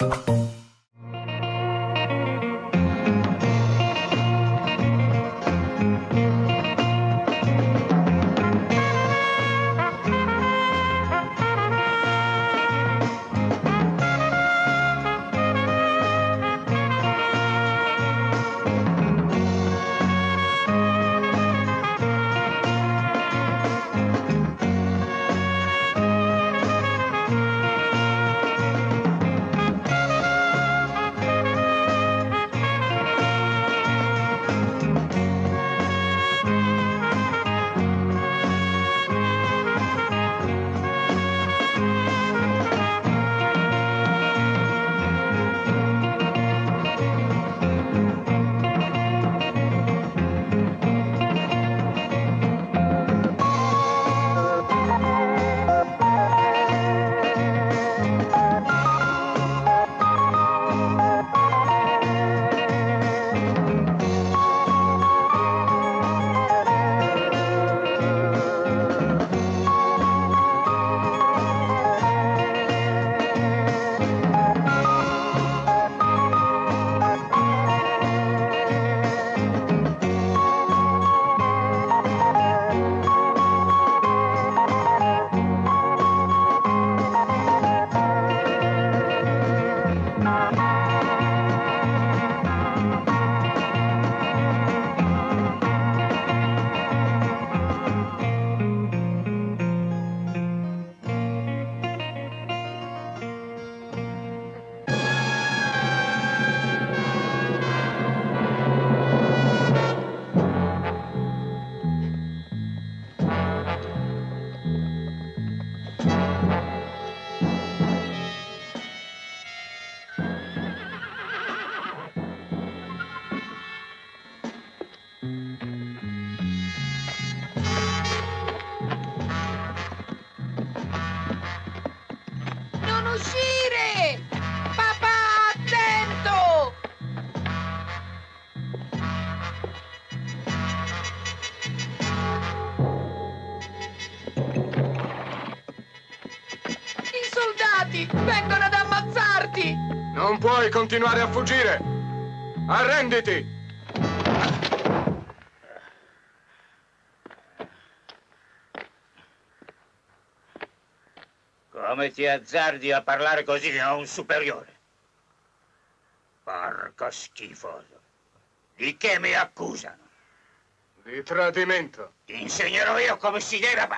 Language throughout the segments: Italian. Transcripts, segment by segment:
uscire! Papà, attento! I soldati vengono ad ammazzarti! Non puoi continuare a fuggire! Arrenditi! Come ti azzardi a parlare così a un superiore? Porco schifoso. Di che mi accusano? Di tradimento. Ti insegnerò io come si deve...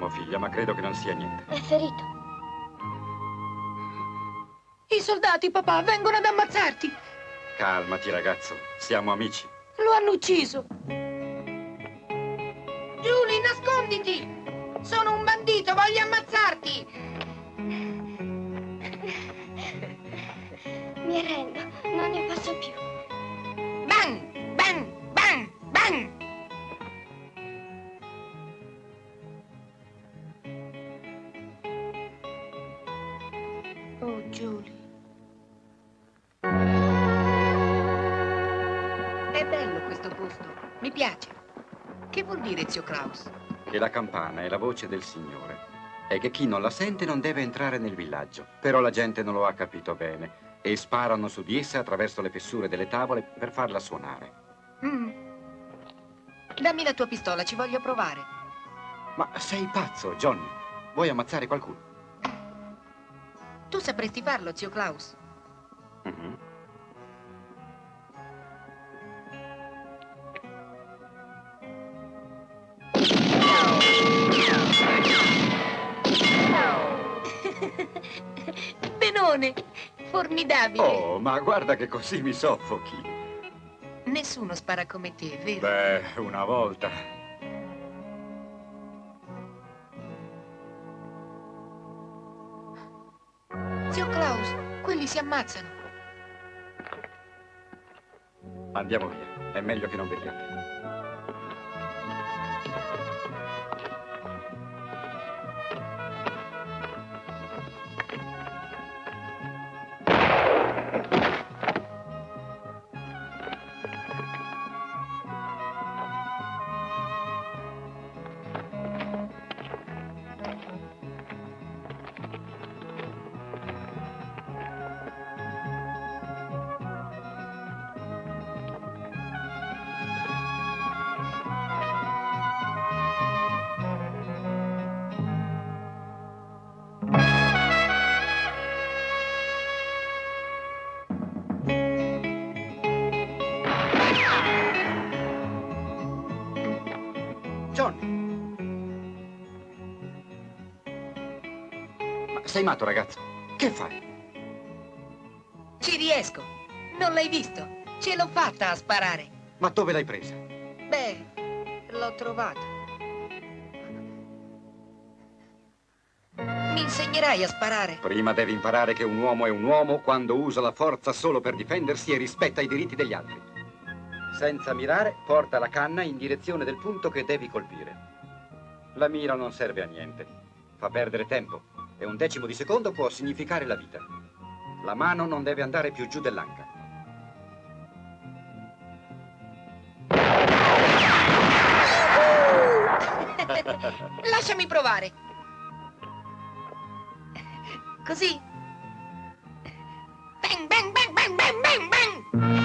troppo, figlia, ma credo che non sia niente. È ferito. I soldati, papà, vengono ad ammazzarti. Calmati, ragazzo. Siamo amici. Lo hanno ucciso. Julie, nasconditi! Sono un bandito, voglio ammazzarti! Mi arrendo, non ne posso più. Bang! Bang! Bang! Bang! Oh, Julie. È bello questo posto. Mi piace. Che vuol dire, zio Klaus? Che la campana è la voce del Signore e che chi non la sente non deve entrare nel villaggio. Però la gente non lo ha capito bene e sparano su di essa attraverso le fessure delle tavole per farla suonare. Dammi la tua pistola, ci voglio provare. Ma sei pazzo, Johnny? Vuoi ammazzare qualcuno? Tu sapresti farlo, zio Klaus? Mhm. Benone! Formidabile! Oh, ma guarda che così mi soffochi. Nessuno spara come te, vero? Beh, una volta. Zio Klaus, quelli si ammazzano. Andiamo via. È meglio che non vediate. Johnny! Ma sei matto, ragazzo? Che fai? Ci riesco. Non l'hai visto? Ce l'ho fatta a sparare. Ma dove l'hai presa? Beh, l'ho trovata. Mi insegnerai a sparare? Prima devi imparare che un uomo è un uomo quando usa la forza solo per difendersi e rispetta i diritti degli altri. Senza mirare, porta la canna in direzione del punto che devi colpire. La mira non serve a niente. Fa perdere tempo e un decimo di secondo può significare la vita. La mano non deve andare più giù dell'anca. Lasciami provare. Così. Bang, bang, bang, bang, bang, bang, bang.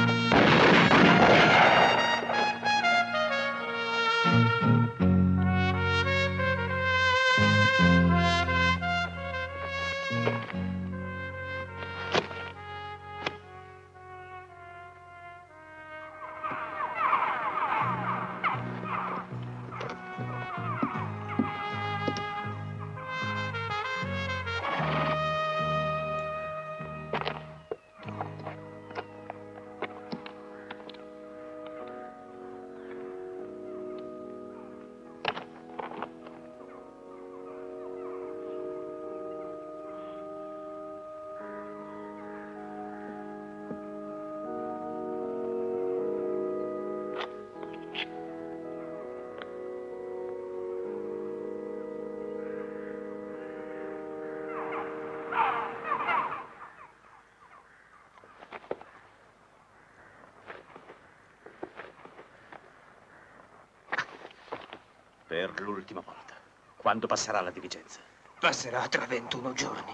Per l'ultima volta. Quando passerà la diligenza? Passerà tra 21 giorni.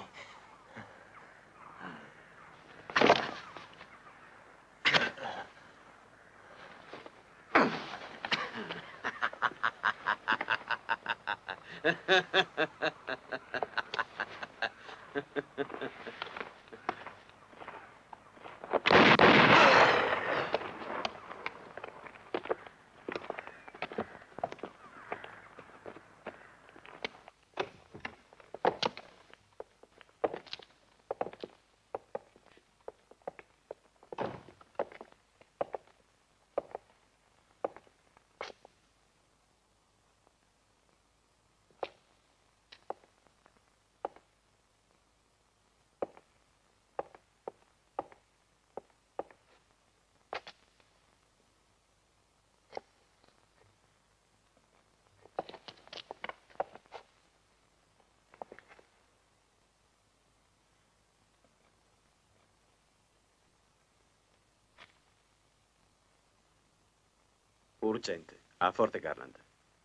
Urgente, a Forte Garland.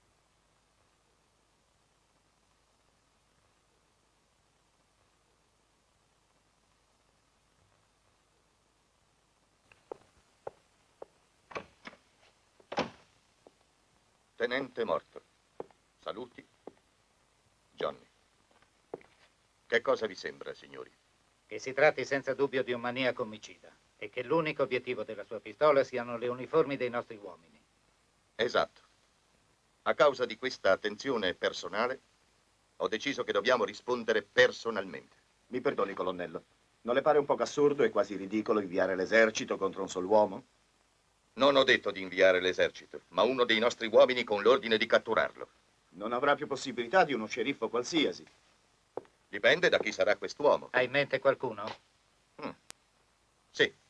Tenente morto. Saluti. Johnny. Che cosa vi sembra, signori? Che si tratti senza dubbio di un maniaco omicida e che l'unico obiettivo della sua pistola siano le uniformi dei nostri uomini. Esatto. A causa di questa attenzione personale, ho deciso che dobbiamo rispondere personalmente. Mi perdoni, colonnello. Non le pare un poco assurdo e quasi ridicolo inviare l'esercito contro un solo uomo? Non ho detto di inviare l'esercito, ma uno dei nostri uomini con l'ordine di catturarlo. Non avrà più possibilità di uno sceriffo qualsiasi. Dipende da chi sarà quest'uomo. Hai in mente qualcuno? Sì.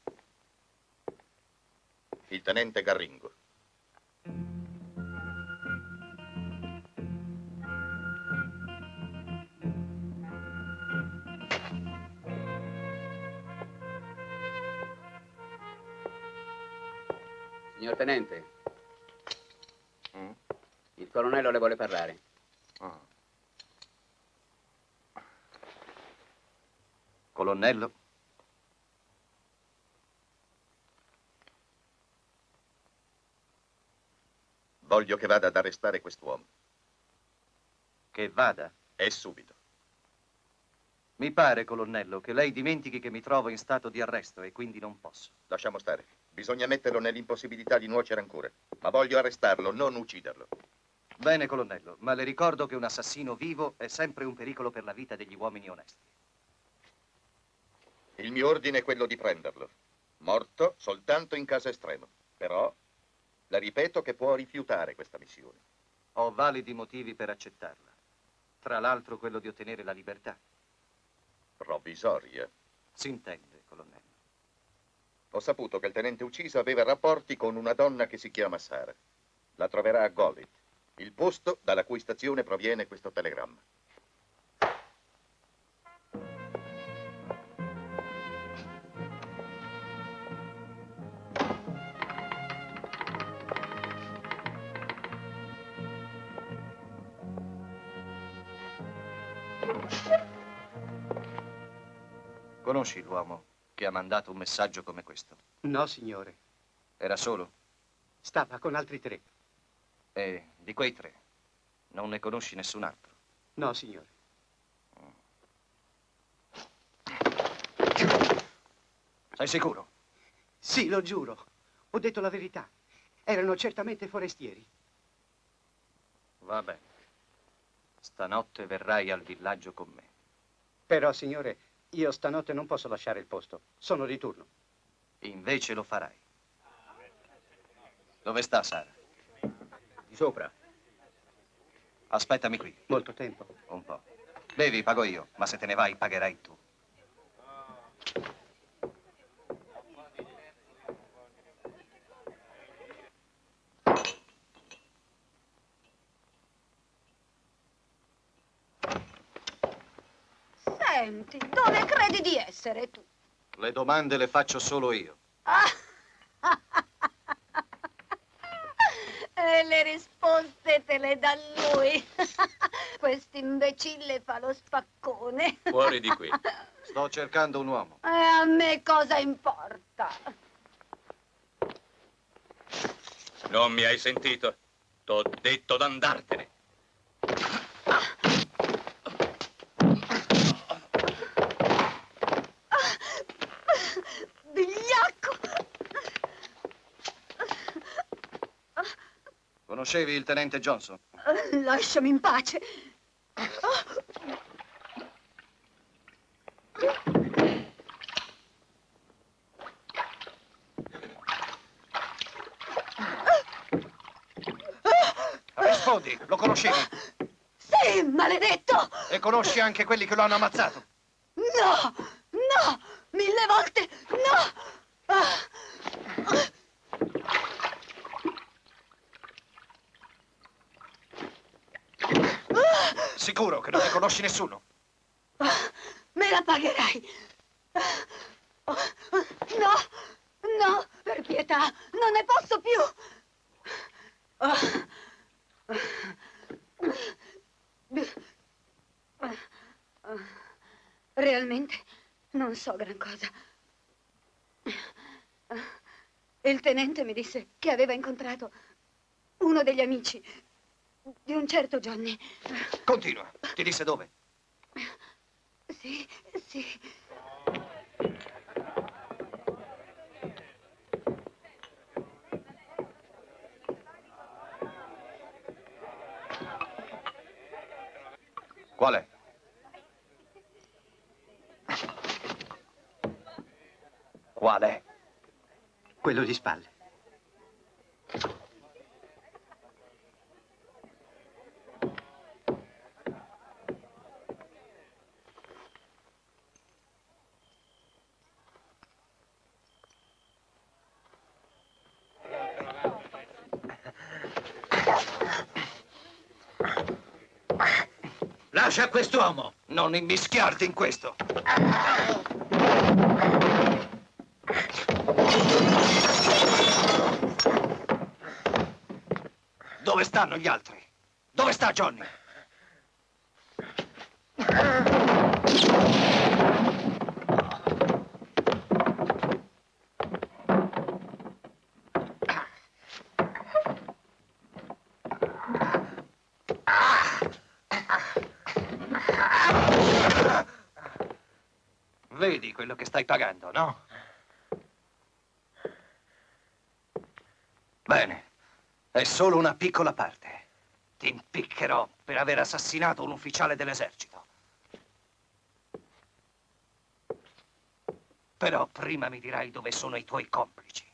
Il tenente Garringo. Signor tenente, il colonnello le vuole parlare. Colonnello? Voglio che vada ad arrestare quest'uomo. Che vada? E subito. Mi pare, colonnello, che lei dimentichi che mi trovo in stato di arresto e quindi non posso. Lasciamo stare. Bisogna metterlo nell'impossibilità di nuocere ancora. Ma voglio arrestarlo, non ucciderlo. Bene, colonnello, ma le ricordo che un assassino vivo è sempre un pericolo per la vita degli uomini onesti. Il mio ordine è quello di prenderlo. Morto soltanto in caso estremo. Però, le ripeto che può rifiutare questa missione. Ho validi motivi per accettarla. Tra l'altro quello di ottenere la libertà. Provvisoria. Si intende, colonnello. Ho saputo che il tenente ucciso aveva rapporti con una donna che si chiama Sara. La troverà a Golit, il posto dalla cui stazione proviene questo telegramma. Conosci l'uomo che ha mandato un messaggio come questo? No, signore. Era solo? Stava con altri 3. E di quei 3 non ne conosci nessun altro? No, signore. Sei sicuro? Sì, lo giuro. Ho detto la verità. Erano certamente forestieri. Va bene. Stanotte verrai al villaggio con me. Però, signore, io stanotte non posso lasciare il posto. Sono di turno. Invece lo farai. Dove sta Sara? Di sopra. Aspettami qui. Molto tempo. Un po'. Bevi, pago io, ma se te ne vai pagherai tu. Senti, dove credi di essere tu? Le domande le faccio solo io. E le risposte te le dà lui. Quest'imbecille fa lo spaccone. Fuori di qui. Sto cercando un uomo. E a me cosa importa? Non mi hai sentito? T'ho detto d'andartene. Vigliacco! Conoscevi il tenente Johnson? Lasciami in pace. Rispondi, lo conoscevi? Sì, maledetto! E conosci anche quelli che lo hanno ammazzato? No! No! 1000 volte no! Sicuro che non ne conosci nessuno? Me la pagherai! No! No! Per pietà! Non ne posso più! Realmente non so gran cosa. Il tenente mi disse che aveva incontrato uno degli amici di un certo Johnny. Continua. Ti disse dove? Sì, sì. Qual è? Qual è? Quello di spalle. Lascia quest'uomo! Non immischiarti in questo! Dove stanno gli altri? Dove sta Johnny? Vedi quello che stai pagando, no? Bene, è solo una piccola parte. Ti impiccherò per aver assassinato un ufficiale dell'esercito. Però prima mi dirai dove sono i tuoi complici.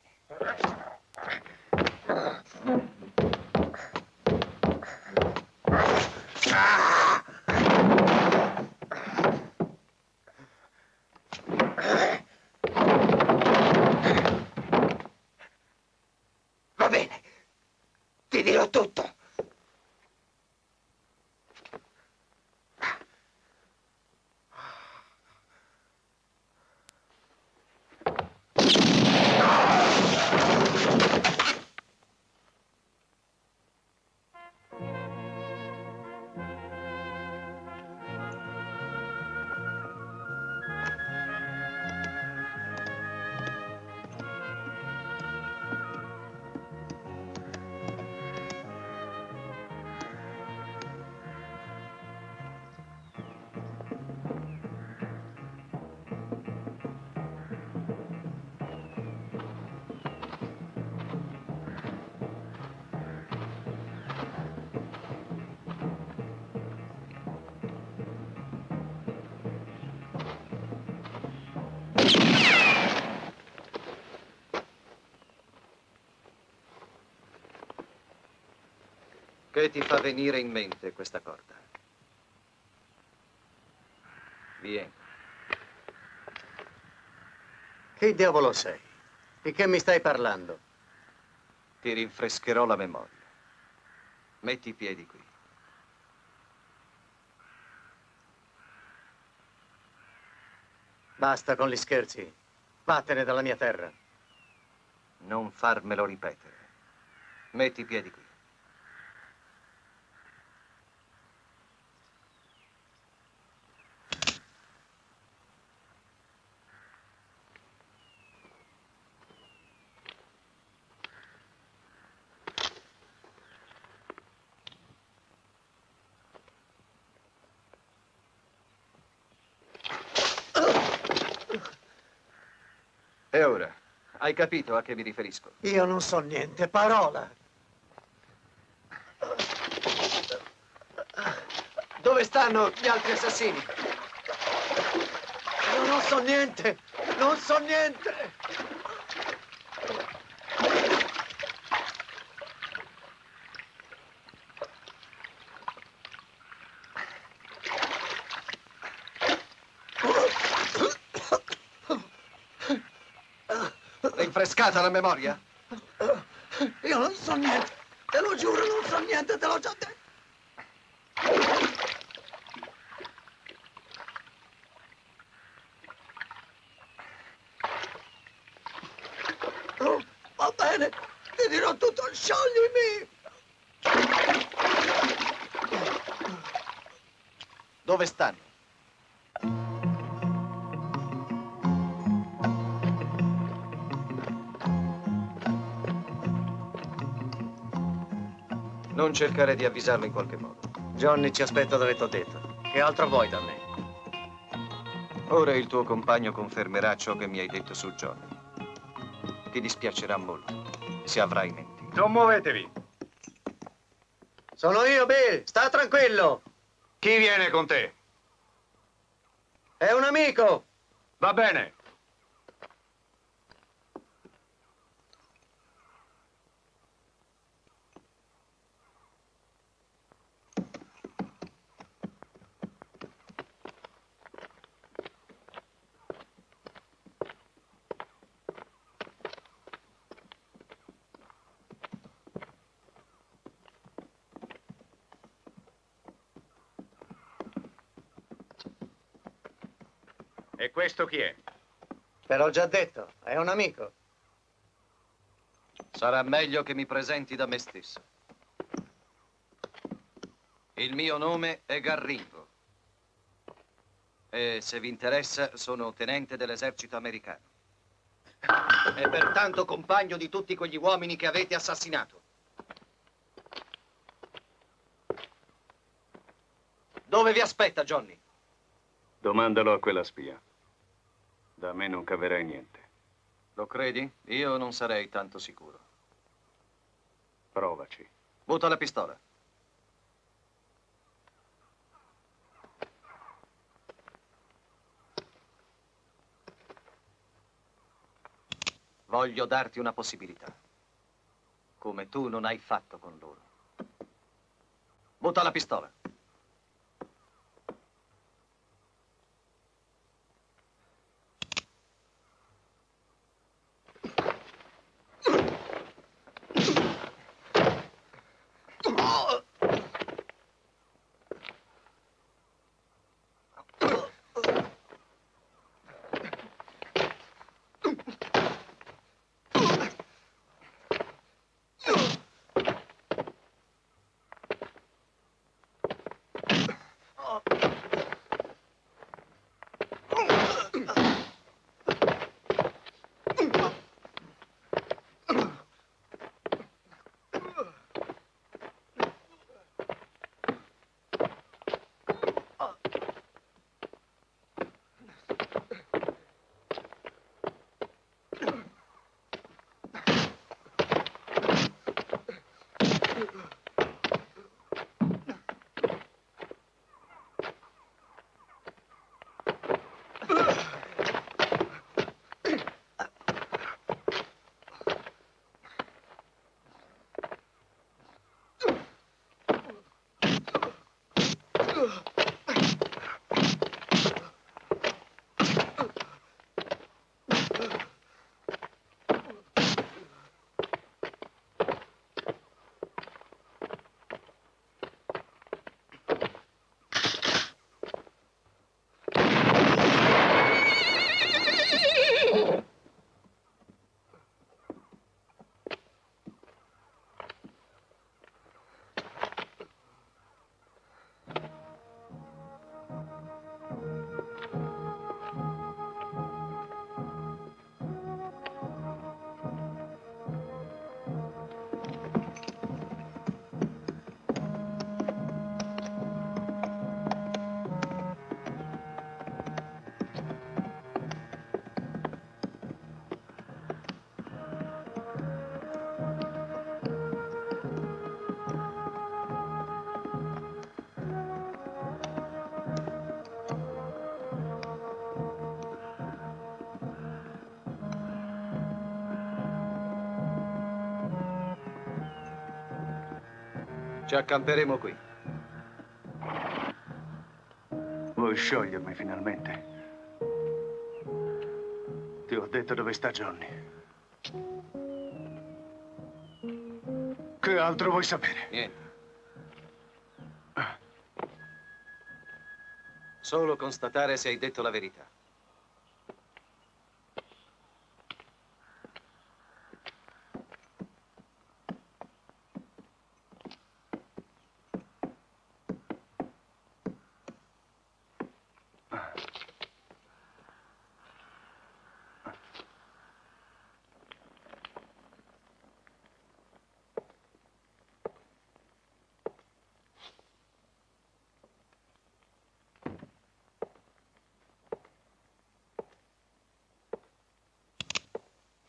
Va bene, ti dirò tutto. Che ti fa venire in mente questa corda? Vieni. Chi diavolo sei? Di che mi stai parlando? Ti rinfrescherò la memoria. Metti i piedi qui. Basta con gli scherzi. Vattene dalla mia terra. Non farmelo ripetere. Metti i piedi qui. E ora, hai capito a che mi riferisco? Io non so niente, parola. Dove stanno gli altri assassini? Io non so niente, non so niente. Rinfrescata la memoria? Io non so niente, te lo giuro, non so niente, te l'ho già detto. Oh, va bene, ti dirò tutto, scioglimi. Dove stanno? Non cercare di avvisarlo in qualche modo. Johnny ci aspetta dove t'ho detto. Che altro vuoi da me? Ora il tuo compagno confermerà ciò che mi hai detto su Johnny. Ti dispiacerà molto se avrai in mente. Non muovetevi. Sono io, Bill. Sta tranquillo. Chi viene con te? È un amico. Va bene. E questo chi è? Te l'ho già detto, è un amico. Sarà meglio che mi presenti da me stesso. Il mio nome è Garringo. E se vi interessa, sono tenente dell'esercito americano. E pertanto compagno di tutti quegli uomini che avete assassinato. Dove vi aspetta, Johnny? Domandalo a quella spia. Da me non caverai niente. Lo credi? Io non sarei tanto sicuro. Provaci. Butta la pistola. Voglio darti una possibilità, come tu non hai fatto con loro. Butta la pistola. Ci accamperemo qui. Vuoi sciogliermi finalmente? Ti ho detto dove sta Johnny. Che altro vuoi sapere? Niente. Solo constatare se hai detto la verità.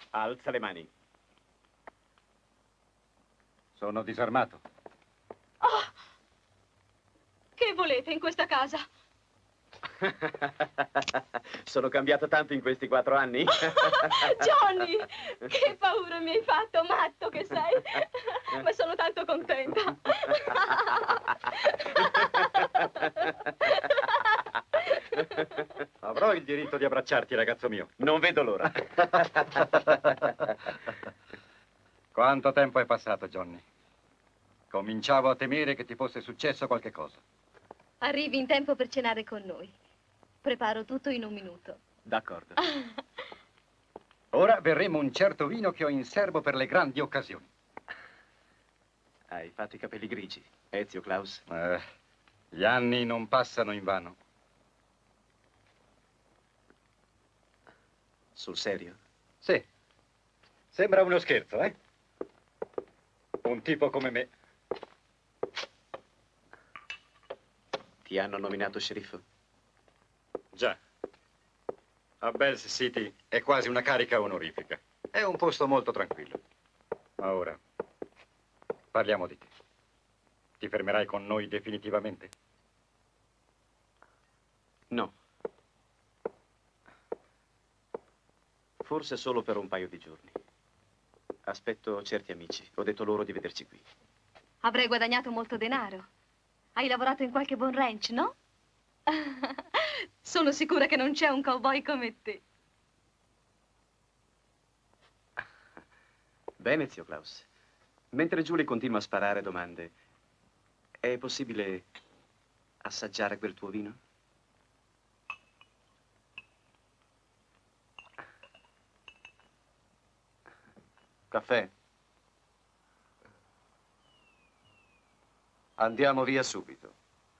Alza le mani. Sono disarmato. Oh! Che volete in questa casa? Sono cambiato tanto in questi 4 anni? Johnny, che paura mi hai fatto, matto che sei. Ma sono tanto contenta. Avrò il diritto di abbracciarti, ragazzo mio. Non vedo l'ora. Quanto tempo è passato, Johnny? Cominciavo a temere che ti fosse successo qualche cosa. Arrivi in tempo per cenare con noi. Preparo tutto in un minuto. D'accordo. Ora berremo un certo vino che ho in serbo per le grandi occasioni. Hai fatto i capelli grigi, Ezio Klaus? Gli anni non passano invano. Sul serio? Sì. Sembra uno scherzo, eh? Un tipo come me. Ti hanno nominato sceriffo? Già. A Bells City è quasi una carica onorifica. È un posto molto tranquillo. Ma ora parliamo di te. Ti fermerai con noi definitivamente? No. Forse solo per un paio di giorni. Aspetto certi amici. Ho detto loro di vederci qui. Avrai guadagnato molto denaro. Hai lavorato in qualche buon ranch, no? Sono sicura che non c'è un cowboy come te. Bene, zio Klaus. Mentre Julie continua a sparare domande, è possibile assaggiare quel tuo vino? Caffè? Andiamo via subito.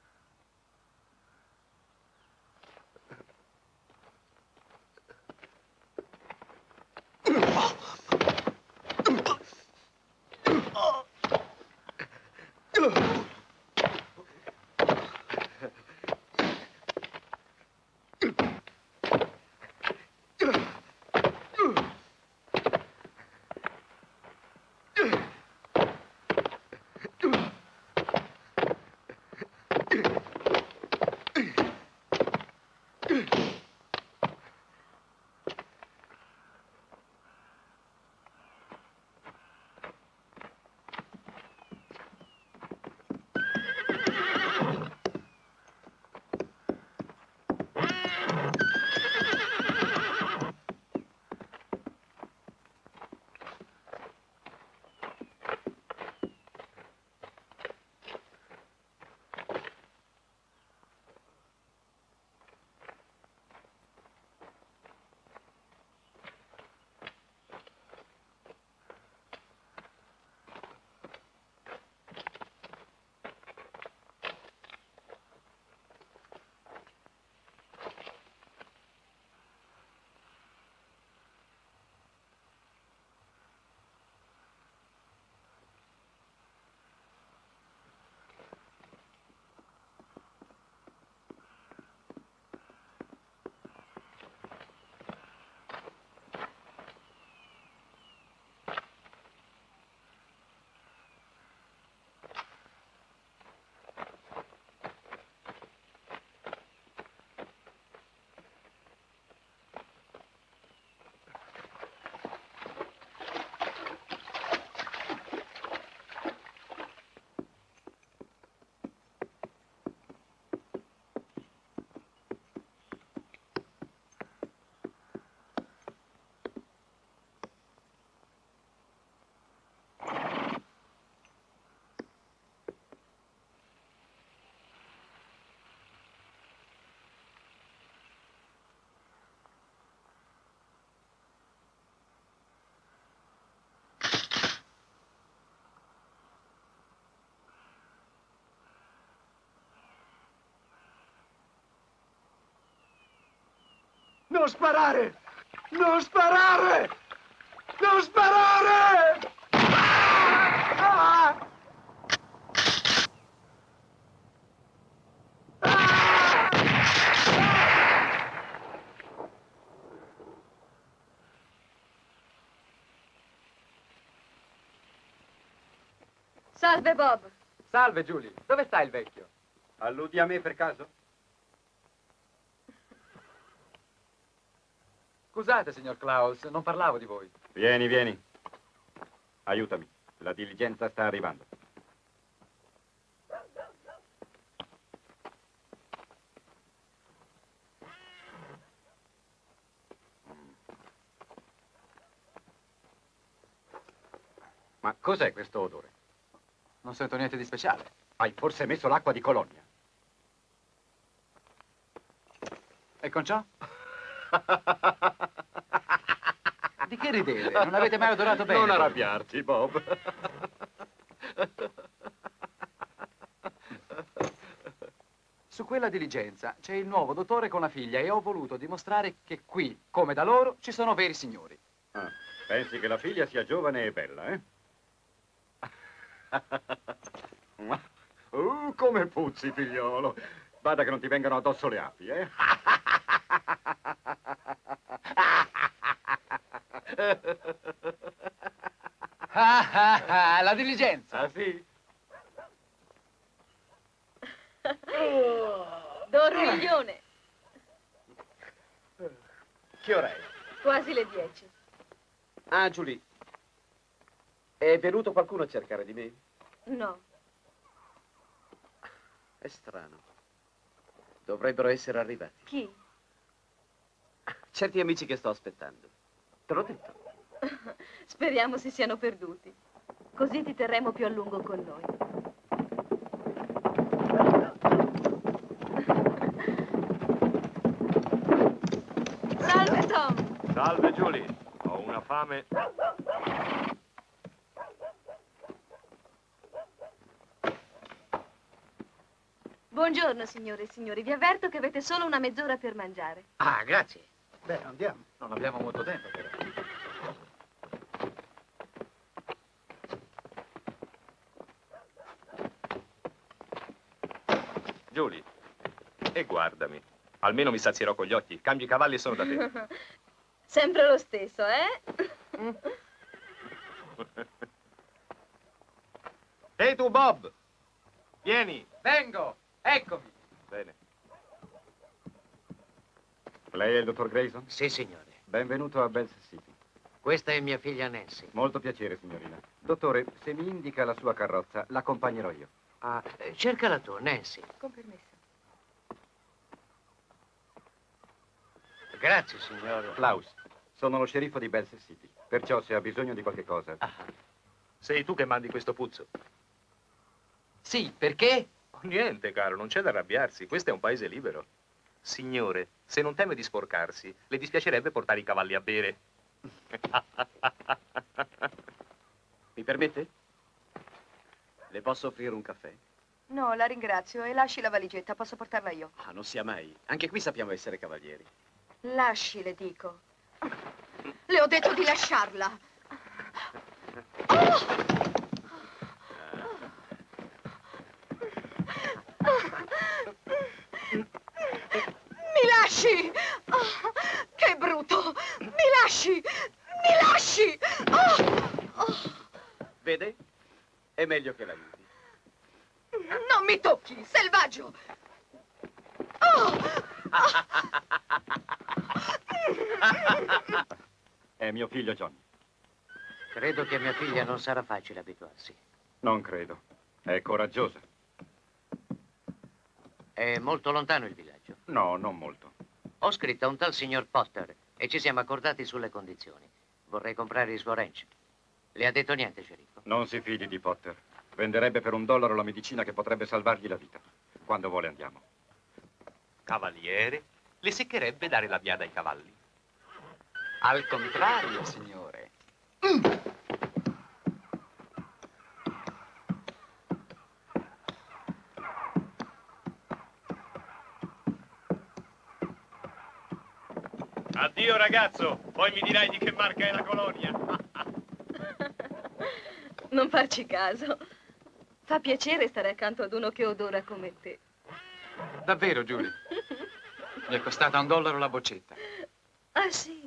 Non sparare! Non sparare! Non sparare! Ah! Salve, Bob. Salve, Julie. Dove sta il vecchio? Alludi a me per caso? Scusate, signor Klaus, non parlavo di voi. Vieni, vieni. Aiutami. La diligenza sta arrivando. Ma cos'è questo odore? Non sento niente di speciale. Hai forse messo l'acqua di Colonia? E con ciò? Di che ridete? Non avete mai odorato bene? Non arrabbiarti, Bob. Su quella diligenza c'è il nuovo dottore con la figlia e ho voluto dimostrare che qui, come da loro, ci sono veri signori. Ah, pensi che la figlia sia giovane e bella, eh? Come puzzi, figliolo. Bada che non ti vengano addosso le api, eh? La diligenza. Ah, sì? Dormiglione. Che ora è? Quasi le 10. Ah, Julie. È venuto qualcuno a cercare di me? No. È strano. Dovrebbero essere arrivati. Chi? Certi amici che sto aspettando. Te l'ho detto. Speriamo si siano perduti. Così ti terremo più a lungo con noi. Salve, Tom. Salve, Julie. Ho una fame. Buongiorno, signore e signori. Vi avverto che avete solo una mezz'ora per mangiare. Ah, grazie. Beh, andiamo. Non abbiamo molto tempo, però. Julie, e guardami. Almeno mi sazierò con gli occhi. Cambi i cavalli e sono da te. Sempre lo stesso, eh? Ehi tu, Bob! Vieni! Vengo! Eccomi! Bene. Lei è il dottor Grayson? Sì, signore. Benvenuto a Bells City. Questa è mia figlia Nancy. Molto piacere, signorina. Dottore, se mi indica la sua carrozza, l'accompagnerò io. Ah, cercala tu, Nancy. Con permesso. Grazie, signore. Klaus, sono lo sceriffo di Bells City, perciò se ha bisogno di qualche cosa... Sei tu che mandi questo puzzo? Sì, perché? Oh, niente, caro, non c'è da arrabbiarsi. Questo è un paese libero. Signore, se non teme di sporcarsi, le dispiacerebbe portare i cavalli a bere. Mi permette? Le posso offrire un caffè? No, la ringrazio e lasci la valigetta, posso portarla io. Ah, non sia mai. Anche qui sappiamo essere cavalieri. Lasci, le dico. Le ho detto di lasciarla. Mi lasci! Oh, che brutto! Mi lasci! Mi lasci! Vede? È meglio che l'aiuti. Non mi tocchi, selvaggio! È mio figlio Johnny. Credo che a mia figlia non sarà facile abituarsi. Non credo. È coraggiosa. È molto lontano il villaggio. No, non molto. Ho scritto a un tal signor Potter e ci siamo accordati sulle condizioni. Vorrei comprare il suo ranch. Le ha detto niente, sceriffo? Non si fidi di Potter. Venderebbe per $1 la medicina che potrebbe salvargli la vita. Quando vuole andiamo. Cavaliere, le seccherebbe dare la biada ai cavalli. Al contrario, signore. Addio, ragazzo. Poi mi dirai di che marca è la colonia. Non farci caso. Fa piacere stare accanto ad uno che odora come te. Davvero, Julie? Mi è costata $1 la boccetta. Ah, sì?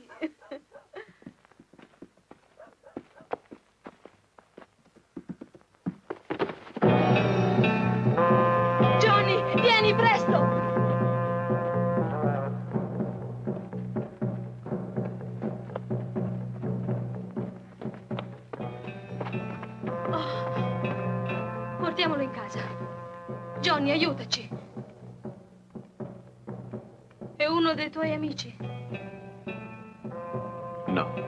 Johnny, aiutaci. È uno dei tuoi amici? No.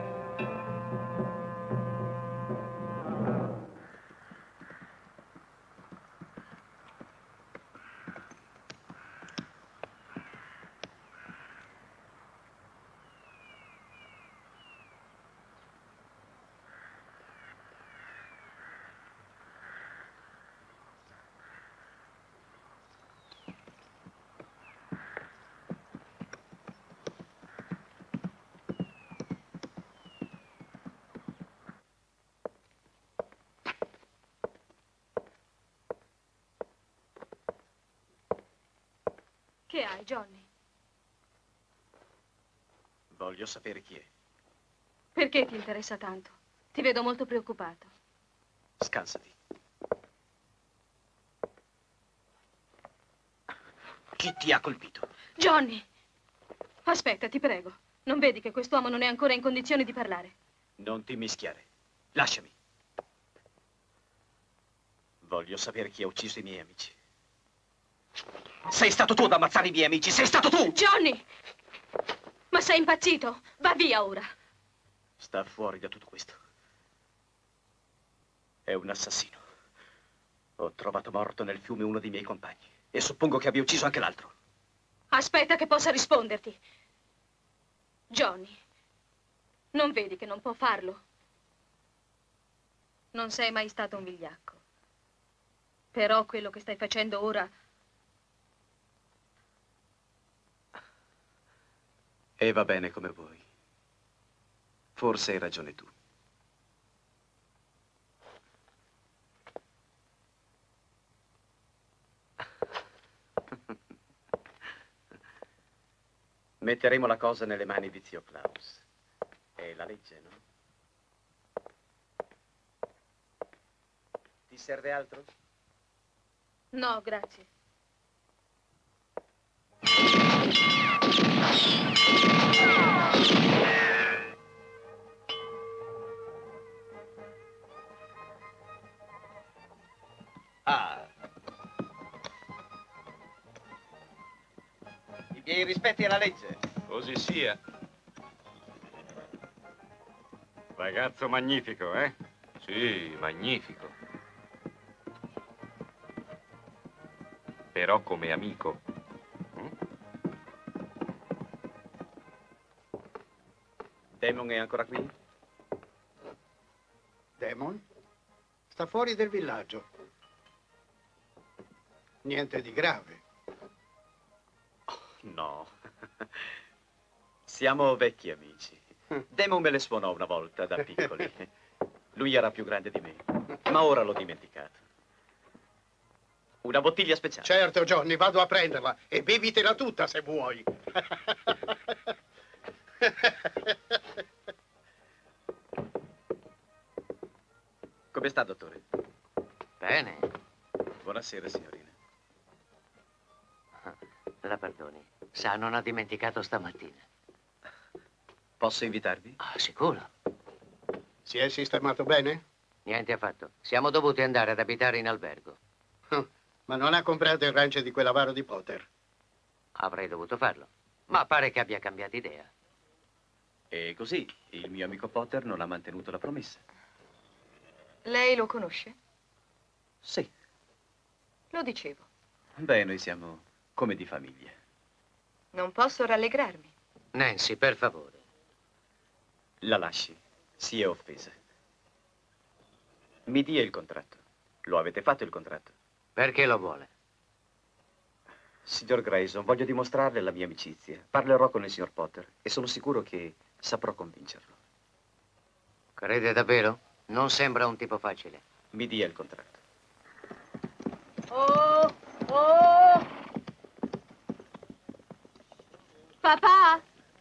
Che hai, Johnny? Voglio sapere chi è. Perché ti interessa tanto? Ti vedo molto preoccupato. Scansati. Chi ti ha colpito? Johnny! Aspetta, ti prego. Non vedi che quest'uomo non è ancora in condizioni di parlare? Non ti mischiare. Lasciami. Voglio sapere chi ha ucciso i miei amici. Sei stato tu ad ammazzare i miei amici! Sei stato tu! Johnny! Ma sei impazzito? Va via ora. Sta fuori da tutto questo. È un assassino. Ho trovato morto nel fiume uno dei miei compagni e suppongo che abbia ucciso anche l'altro. Aspetta che possa risponderti. Johnny, non vedi che non può farlo? Non sei mai stato un vigliacco. Però quello che stai facendo ora... E va bene come vuoi. Forse hai ragione tu. Metteremo la cosa nelle mani di zio Klaus. È la legge, no? Ti serve altro? No, grazie. Ah. I miei rispetti alla legge. Così sia. Ragazzo magnifico, eh? Sì, magnifico. Però come amico. Damon è ancora qui? Damon? Sta fuori del villaggio. Niente di grave. No. Siamo vecchi amici. Damon me le suonò una volta da piccoli. Lui era più grande di me, ma ora l'ho dimenticato. Una bottiglia speciale. Certo, Johnny, vado a prenderla e bevitela tutta se vuoi. Come sta, dottore? Bene. Buonasera, signorina. La perdoni. Sa, non ha dimenticato stamattina. Posso invitarvi? Ah, sicuro. Si è sistemato bene? Niente affatto. Siamo dovuti andare ad abitare in albergo. Ma non ha comprato il rancio di quell'avaro di Potter? Avrei dovuto farlo. Ma pare che abbia cambiato idea. E così il mio amico Potter non ha mantenuto la promessa. Lei lo conosce? Sì. Lo dicevo. Beh, noi siamo come di famiglia. Non posso rallegrarmi. Nancy, per favore. La lasci. Si è offesa. Mi dia il contratto. Lo avete fatto il contratto? Perché lo vuole? Signor Grayson, voglio dimostrarle la mia amicizia. Parlerò con il signor Potter e sono sicuro che saprò convincerlo. Crede davvero? Non sembra un tipo facile. Mi dia il contratto. Oh! Oh! Papà!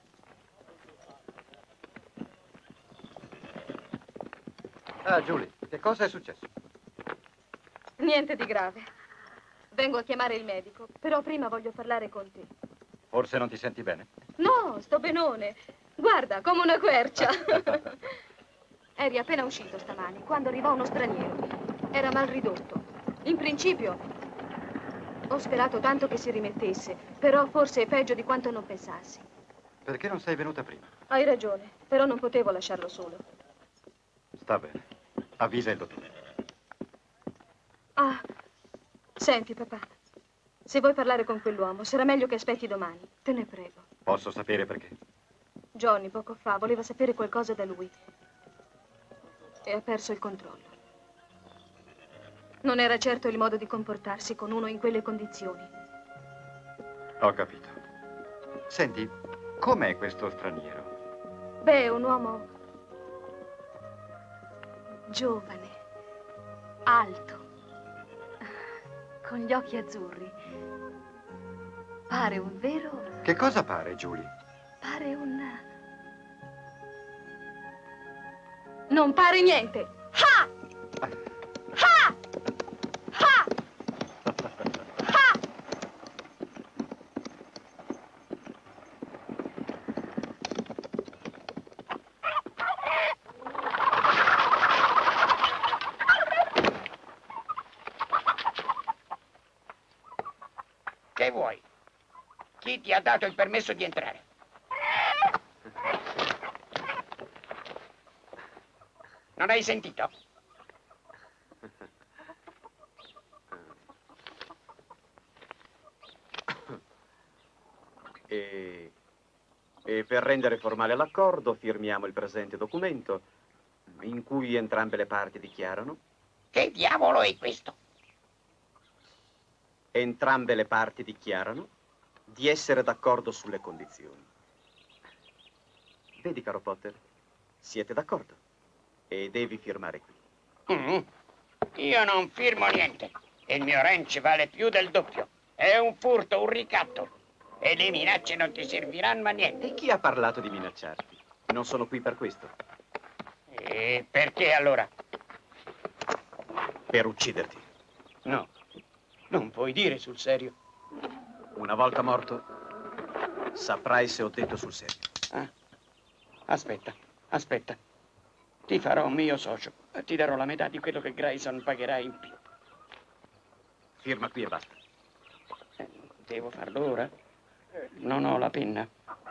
Ah, Julie, che cosa è successo? Niente di grave. Vengo a chiamare il medico, però prima voglio parlare con te. Forse non ti senti bene? No, sto benone. Guarda, come una quercia. Eri appena uscito stamani, quando arrivò uno straniero. Era mal ridotto. In principio Ho sperato tanto che si rimettesse, però forse è peggio di quanto non pensassi. Perché non sei venuta prima? Hai ragione, però non potevo lasciarlo solo. Sta bene. Avvisa il dottore. Ah, senti, papà. Se vuoi parlare con quell'uomo, sarà meglio che aspetti domani. Te ne prego. Posso sapere perché? Johnny, poco fa, voleva sapere qualcosa da lui. E ha perso il controllo. Non era certo il modo di comportarsi con uno in quelle condizioni. Ho capito. Senti, com'è questo straniero? Beh, è un uomo giovane, alto, con gli occhi azzurri. Pare un vero... Che cosa pare, Julie? Pare un... Non pare niente. Ha! Ha! Ha! Ha! Che vuoi? Chi ti ha dato il permesso di entrare? Non hai sentito? E per rendere formale l'accordo firmiamo il presente documento in cui entrambe le parti dichiarano... Che diavolo è questo? Entrambe le parti dichiarano di essere d'accordo sulle condizioni. Vedi, caro Potter, siete d'accordo e devi firmare qui. Io non firmo niente. Il mio ranch vale più del doppio. È un furto, un ricatto. E le minacce non ti serviranno a niente. E chi ha parlato di minacciarti? Non sono qui per questo. E perché allora? Per ucciderti. No, non puoi dire sul serio. Una volta morto, saprai se ho detto sul serio. Ah. Aspetta. Ti farò un mio socio. Ti darò la metà di quello che Grayson pagherà in più. Firma qui e basta. Devo farlo ora? Non ho la penna.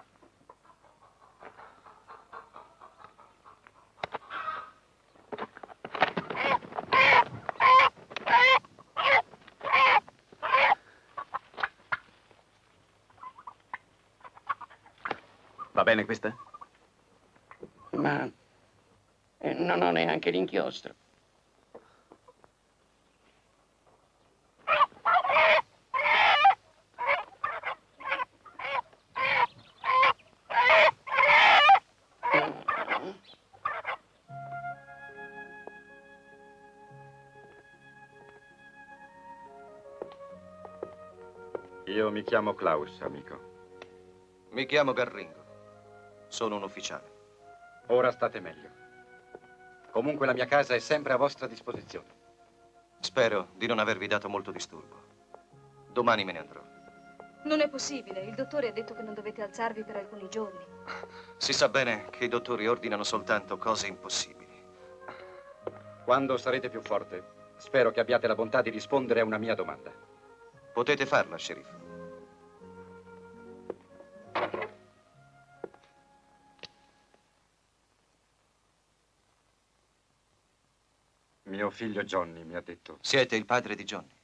Va bene questa? Ma non ho neanche l'inchiostro. Io mi chiamo Klaus, amico. Mi chiamo Garringo. Sono un ufficiale. Ora state meglio. Comunque la mia casa è sempre a vostra disposizione. Spero di non avervi dato molto disturbo. Domani me ne andrò. Non è possibile. Il dottore ha detto che non dovete alzarvi per alcuni giorni. Si sa bene che i dottori ordinano soltanto cose impossibili. Quando sarete più forte, spero che abbiate la bontà di rispondere a una mia domanda. Potete farla, sceriffo. Mio figlio Johnny mi ha detto... Siete il padre di Johnny?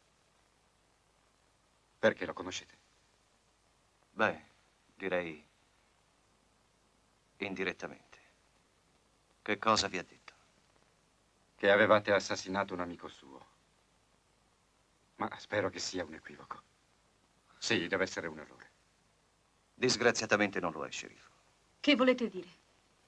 Perché lo conoscete? Beh, direi indirettamente. Che cosa vi ha detto? Che avevate assassinato un amico suo. Ma spero che sia un equivoco. Sì, deve essere un errore. Disgraziatamente non lo è, sceriffo. Che volete dire?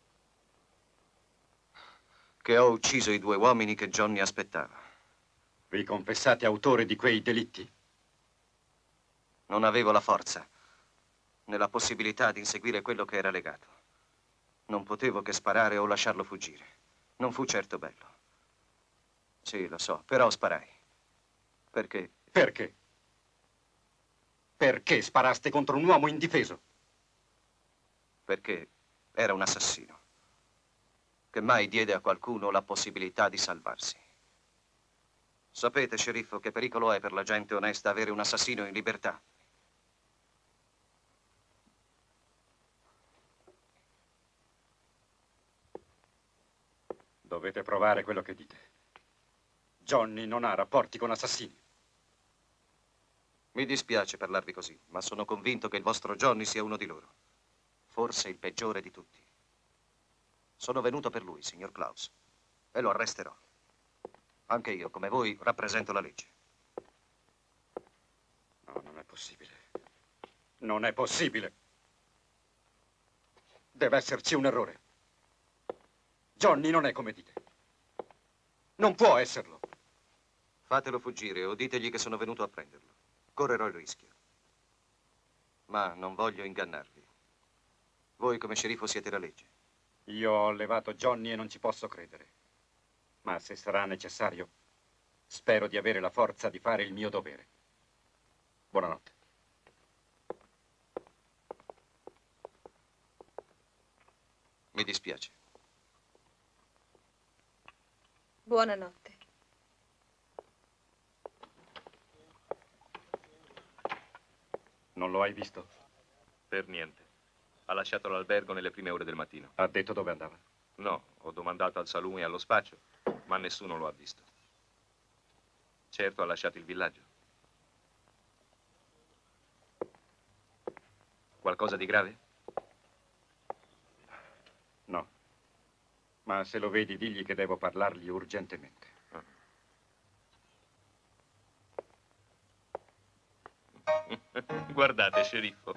Che ho ucciso i 2 uomini che Johnny aspettava. Vi confessate autore di quei delitti? Non avevo la forza, né la possibilità di inseguire quello che era legato. Non potevo che sparare o lasciarlo fuggire. Non fu certo bello. Sì, lo so, però sparai. Perché? Perché? Perché sparaste contro un uomo indifeso? Perché era un assassino che mai diede a qualcuno la possibilità di salvarsi. Sapete, sceriffo, che pericolo è per la gente onesta avere un assassino in libertà? Dovete provare quello che dite. Johnny non ha rapporti con assassini. Mi dispiace parlarvi così, ma sono convinto che il vostro Johnny sia uno di loro. Forse il peggiore di tutti. Sono venuto per lui, signor Klaus, e lo arresterò. Anche io, come voi, rappresento la legge. No, non è possibile. Non è possibile. Deve esserci un errore. Johnny non è come dite. Non può esserlo. Fatelo fuggire o ditegli che sono venuto a prenderlo. Correrò il rischio. Ma non voglio ingannarvi. Voi come sceriffo siete la legge. Io ho levato Johnny e non ci posso credere. Ma se sarà necessario, spero di avere la forza di fare il mio dovere. Buonanotte. Mi dispiace. Buonanotte. Non lo hai visto? Per niente. Ha lasciato l'albergo nelle prime ore del mattino. Ha detto dove andava? No, ho domandato al saloon e allo spaccio, ma nessuno lo ha visto. Certo ha lasciato il villaggio. Qualcosa di grave? No. Ma se lo vedi, digli che devo parlargli urgentemente. Guardate, sceriffo.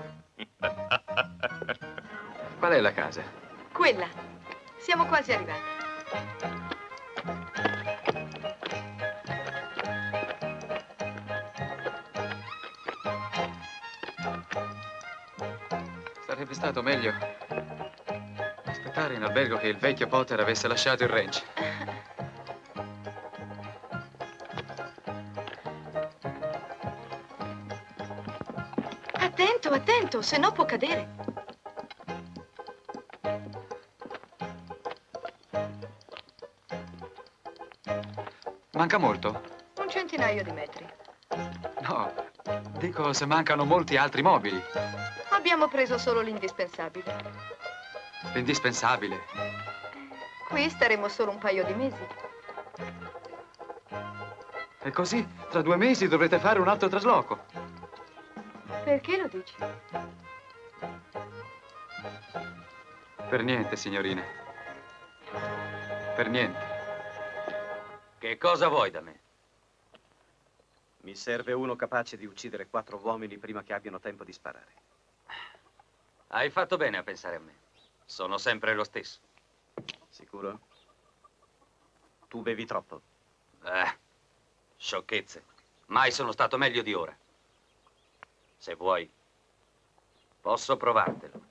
Qual è la casa? Quella. Siamo quasi arrivati. Sarebbe stato meglio aspettare in albergo che il vecchio Potter avesse lasciato il ranch. Attento, attento, se no può cadere. Manca molto? Un centinaio di metri. No, dico se mancano molti altri mobili. Abbiamo preso solo l'indispensabile. L'indispensabile. Qui staremo solo un paio di mesi. E così, tra 2 mesi dovrete fare un altro trasloco. Perché lo dici? Per niente, signorina. Per niente. Che cosa vuoi da me? Mi serve uno capace di uccidere 4 uomini prima che abbiano tempo di sparare. Hai fatto bene a pensare a me. Sono sempre lo stesso. Sicuro? Tu bevi troppo. Sciocchezze. Mai sono stato meglio di ora. Se vuoi, posso provartelo.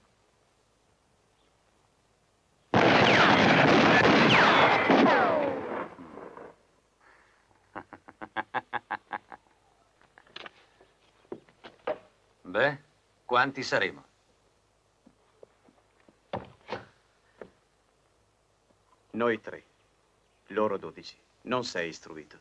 Beh, quanti saremo? Noi 3. Loro 12. Non sei istruito.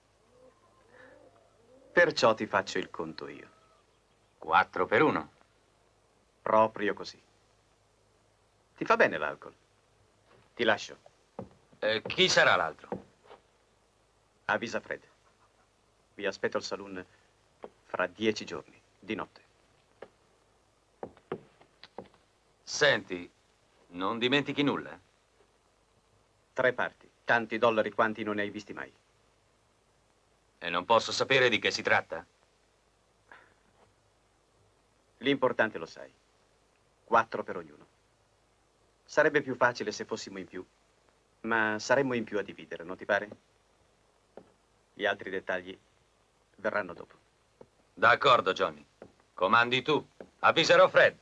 Perciò ti faccio il conto io. 4 per 1. Proprio così. Ti fa bene l'alcol? Ti lascio. Chi sarà l'altro? Avvisa Fred. Vi aspetto al saloon fra 10 giorni, di notte. Senti, non dimentichi nulla. 3 parti, tanti dollari quanti non ne hai visti mai. E non posso sapere di che si tratta? L'importante lo sai. 4 per ognuno. Sarebbe più facile se fossimo in più, ma saremmo in più a dividere, non ti pare? Gli altri dettagli verranno dopo. D'accordo, Johnny. Comandi tu. Avviserò Fred.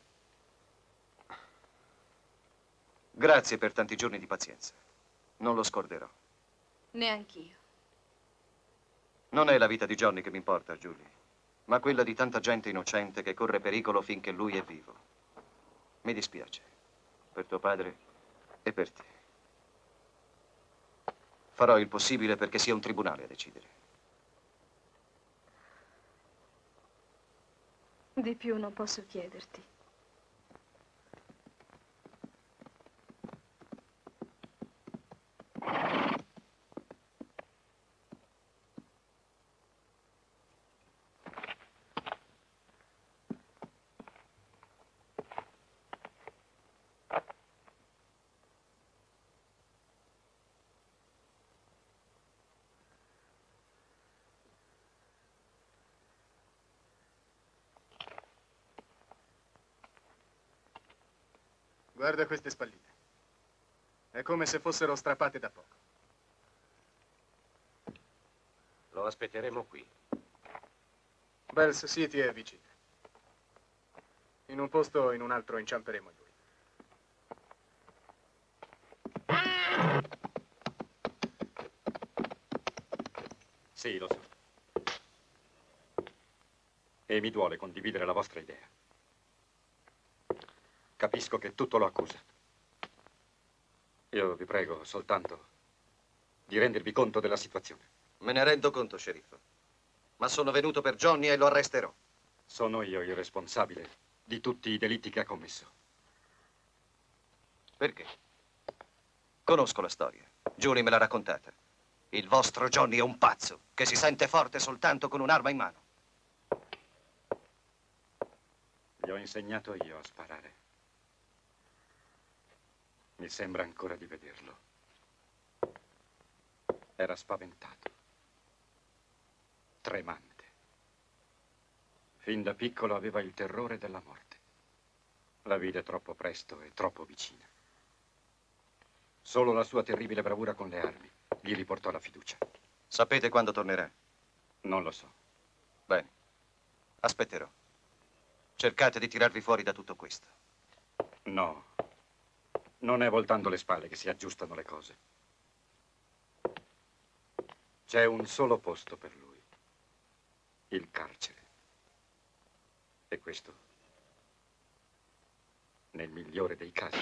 Grazie per tanti giorni di pazienza. Non lo scorderò. Neanch'io. Non è la vita di Johnny che mi importa, Julie, ma quella di tanta gente innocente che corre pericolo finché lui è vivo. Mi dispiace. Per tuo padre e per te. Farò il possibile perché sia un tribunale a decidere. Di più non posso chiederti. Guarda queste spalline. È come se fossero strappate da poco. Lo aspetteremo qui. Bells City è vicino. In un posto o in un altro inciamperemo lui. Sì, lo so. E mi duole condividere la vostra idea. Capisco che tutto lo accusa. Io vi prego soltanto di rendervi conto della situazione. Me ne rendo conto, sceriffo. Ma sono venuto per Johnny e lo arresterò. Sono io il responsabile di tutti i delitti che ha commesso. Perché? Conosco la storia. Julie me l'ha raccontata. Il vostro Johnny è un pazzo che si sente forte soltanto con un'arma in mano. Gli ho insegnato io a sparare. Mi sembra ancora di vederlo. Era spaventato. Tremante. Fin da piccolo aveva il terrore della morte. La vide troppo presto e troppo vicina. Solo la sua terribile bravura con le armi gli riportò la fiducia. Sapete quando tornerà? Non lo so. Bene. Aspetterò. Cercate di tirarvi fuori da tutto questo. No. Non è voltando le spalle che si aggiustano le cose. C'è un solo posto per lui. Il carcere. E questo nel migliore dei casi.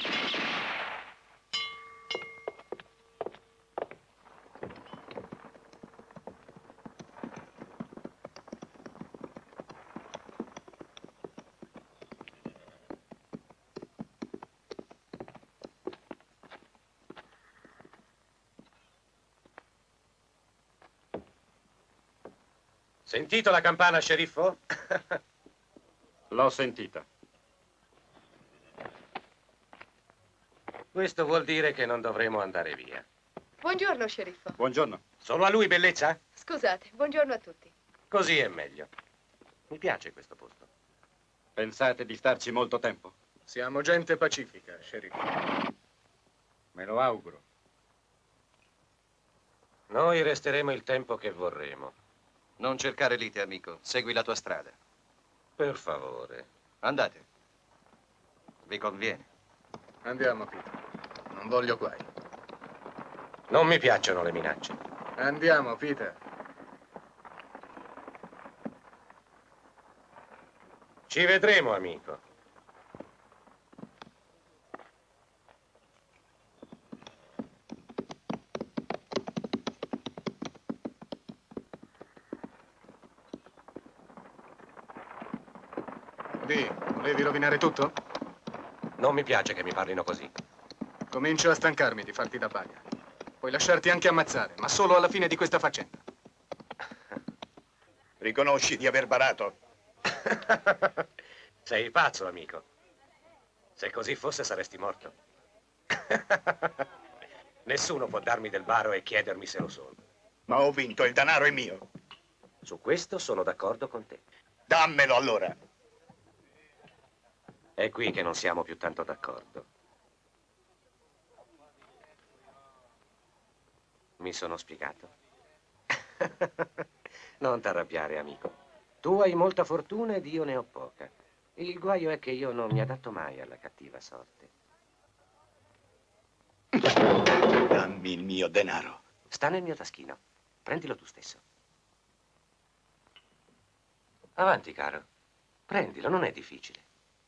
Sentito la campana, sceriffo? L'ho sentita. Questo vuol dire che non dovremo andare via. Buongiorno, sceriffo. Buongiorno. Solo a lui, bellezza? Scusate, buongiorno a tutti. Così è meglio. Mi piace questo posto. Pensate di starci molto tempo? Siamo gente pacifica, sceriffo. Me lo auguro. Noi resteremo il tempo che vorremo. Non cercare lite, amico. Segui la tua strada. Per favore. Andate. Vi conviene. Andiamo, Peter. Non voglio guai. Non mi piacciono le minacce. Andiamo, Peter. Ci vedremo, amico. Volevi rovinare tutto? Non mi piace che mi parlino così. Comincio a stancarmi di farti da balia. Puoi lasciarti anche ammazzare, ma solo alla fine di questa faccenda. Riconosci di aver barato? Sei pazzo, amico. Se così fosse saresti morto. Nessuno può darmi del baro e chiedermi se lo sono. Ma ho vinto, il denaro è mio. Su questo sono d'accordo con te. Dammelo allora. È qui che non siamo più tanto d'accordo. Mi sono spiegato? Non t'arrabbiare, amico. Tu hai molta fortuna ed io ne ho poca. Il guaio è che io non mi adatto mai alla cattiva sorte. Dammi il mio denaro. Sta nel mio taschino. Prendilo tu stesso. Avanti, caro. Prendilo, non è difficile.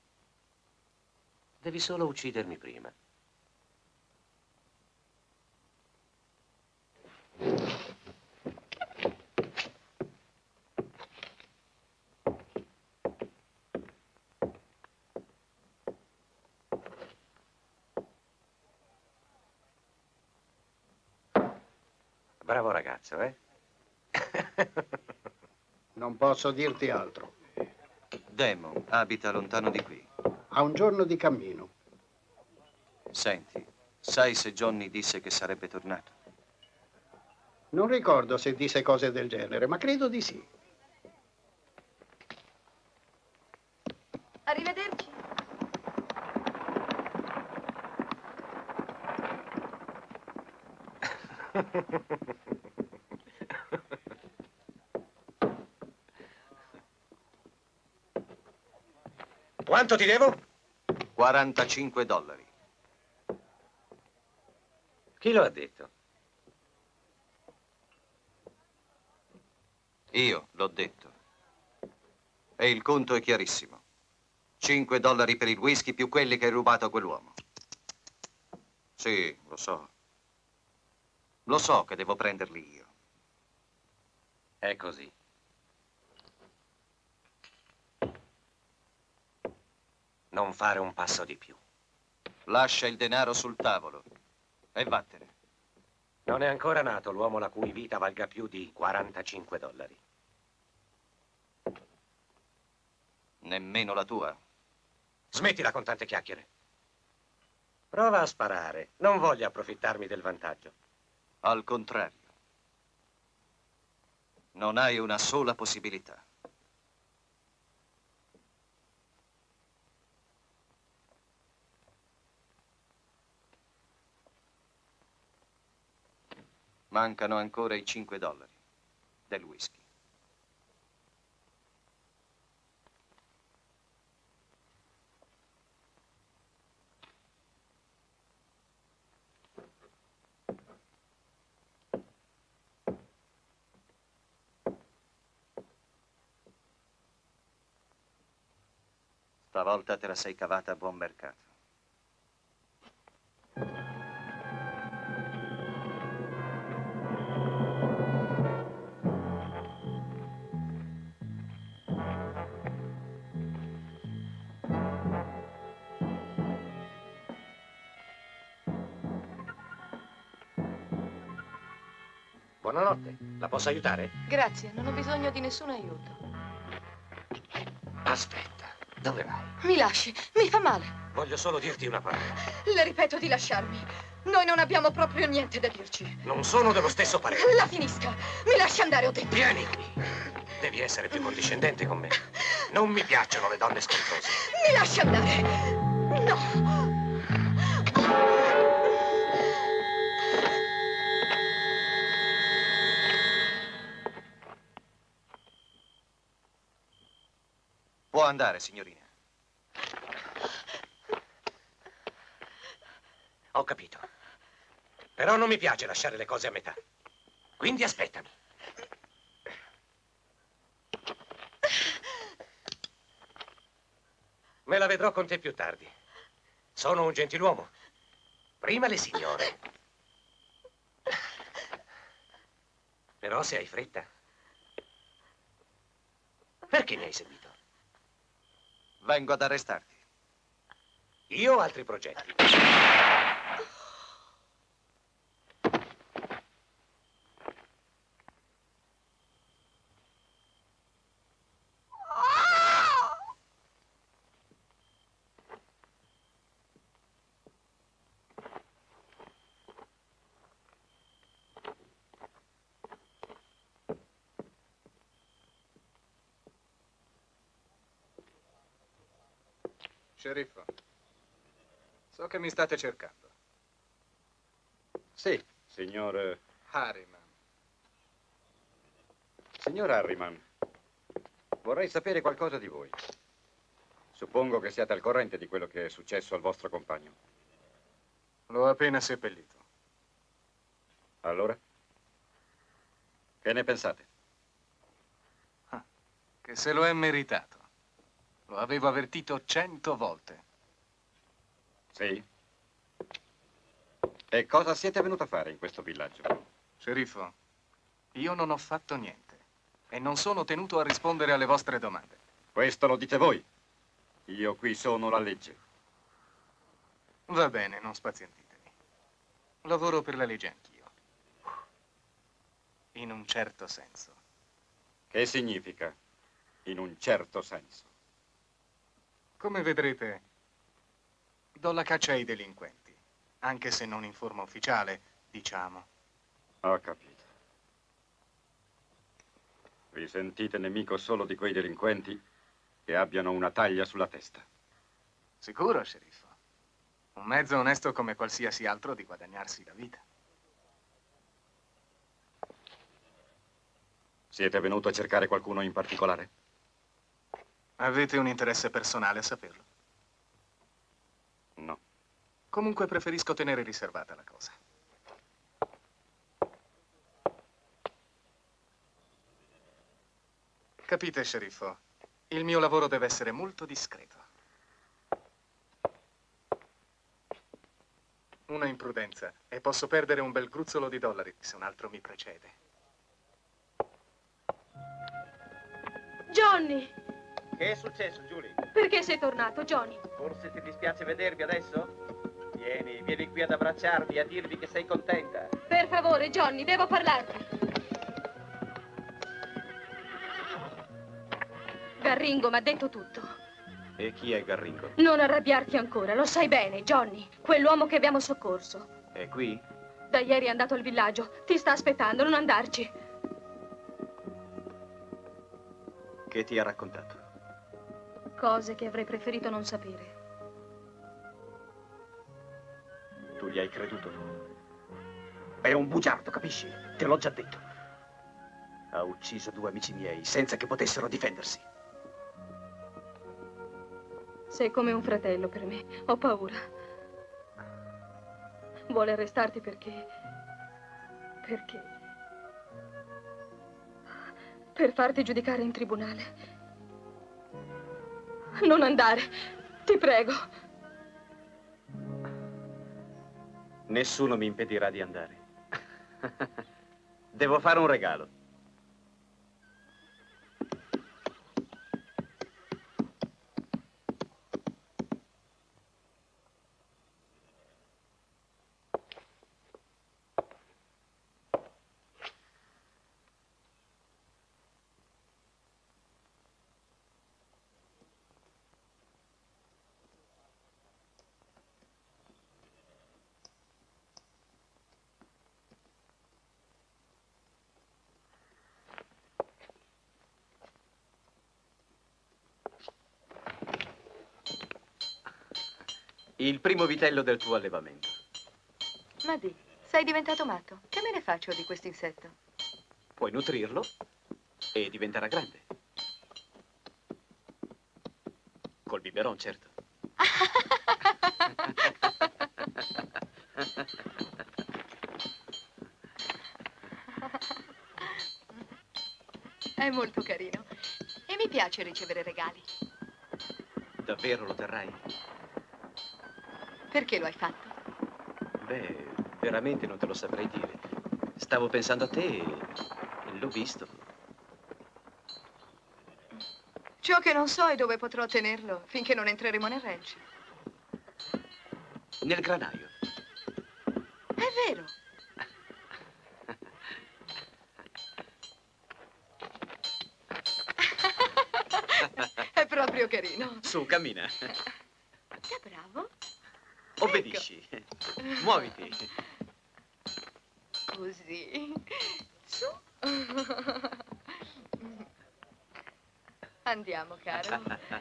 Devi solo uccidermi prima. Bravo ragazzo, eh? Non posso dirti altro. Demo abita lontano di qui. Ha un giorno di cammino. Senti, sai se Johnny disse che sarebbe tornato? Non ricordo se disse cose del genere, ma credo di sì. Arrivederci. Quanto ti devo? $45. Chi lo ha detto? Io l'ho detto. E il conto è chiarissimo. $5 per il whisky più quelli che hai rubato a quell'uomo. Sì, lo so. Lo so che devo prenderli io. È così. Non fare un passo di più. Lascia il denaro sul tavolo e vattene. Non è ancora nato l'uomo la cui vita valga più di $45. Nemmeno la tua. Smettila con tante chiacchiere. Prova a sparare. Non voglio approfittarmi del vantaggio. Al contrario. Non hai una sola possibilità. Mancano ancora i $5 del whisky. Stavolta te la sei cavata a buon mercato. Buonanotte. La posso aiutare? Grazie, non ho bisogno di nessun aiuto. Aspetta, dove vai? Mi lasci, mi fa male. Voglio solo dirti una parola. Le ripeto di lasciarmi. Noi non abbiamo proprio niente da dirci. Non sono dello stesso parere. La finisca. Mi lasci andare, ho detto. Vieni qui. Devi essere più condiscendente con me. Non mi piacciono le donne scontrose. Mi lasci andare. No. Può andare, signorina. Ho capito. Però non mi piace lasciare le cose a metà. Quindi aspettami. Me la vedrò con te più tardi. Sono un gentiluomo. Prima le signore. Però se hai fretta. Perché mi hai seguito? Vengo ad arrestarti. Io ho altri progetti. Sceriffo, so che mi state cercando. Sì, signor... Harriman. Signor Harriman, vorrei sapere qualcosa di voi. Suppongo che siate al corrente di quello che è successo al vostro compagno. L'ho appena seppellito. Allora? Che ne pensate? Che se lo è meritato. Lo avevo avvertito 100 volte. Sì? E cosa siete venuto a fare in questo villaggio? Sceriffo, io non ho fatto niente e non sono tenuto a rispondere alle vostre domande. Questo lo dite voi. Io qui sono la legge. Va bene, non spazientitevi. Lavoro per la legge anch'io. in un certo senso. Che significa in un certo senso? Come vedrete, do la caccia ai delinquenti, anche se non in forma ufficiale, diciamo. Ho capito. Vi sentite nemico solo di quei delinquenti che abbiano una taglia sulla testa. Sicuro, sceriffo. Un mezzo onesto come qualsiasi altro di guadagnarsi la vita. Siete venuto a cercare qualcuno in particolare? Avete un interesse personale a saperlo? No. Comunque preferisco tenere riservata la cosa. Capite, sceriffo? Il mio lavoro deve essere molto discreto. Una imprudenza e posso perdere un bel gruzzolo di dollari se un altro mi precede. Johnny! Che è successo, Julie? Perché sei tornato, Johnny? Forse ti dispiace vedervi adesso? Vieni qui ad abbracciarvi e a dirvi che sei contenta. Per favore, Johnny, devo parlarti. Garringo mi ha detto tutto. E chi è Garringo? Non arrabbiarti ancora, lo sai bene, Johnny. Quell'uomo che abbiamo soccorso. È qui? Da ieri è andato al villaggio. Ti sta aspettando, non andarci. Che ti ha raccontato? Cose che avrei preferito non sapere. Tu gli hai creduto? È un bugiardo, capisci? Te l'ho già detto. Ha ucciso 2 amici miei senza che potessero difendersi. Sei come un fratello per me. Ho paura. Vuole arrestarti perché... per farti giudicare in tribunale. Non andare, ti prego. Nessuno mi impedirà di andare. Devo fare un regalo. Il primo vitello del tuo allevamento. Ma di, sei diventato matto. Che me ne faccio di questo insetto? Puoi nutrirlo e diventerà grande. Col biberon, certo. È molto carino. E mi piace ricevere regali. Davvero lo terrai? Perché lo hai fatto? Beh, veramente non te lo saprei dire. Stavo pensando a te e l'ho visto. Ciò che non so è dove potrò tenerlo finché non entreremo nel ranch. Nel granaio. È vero. È proprio carino. Su, cammina. Che bravo. Obbedisci. Muoviti. Così. Su. Andiamo, caro.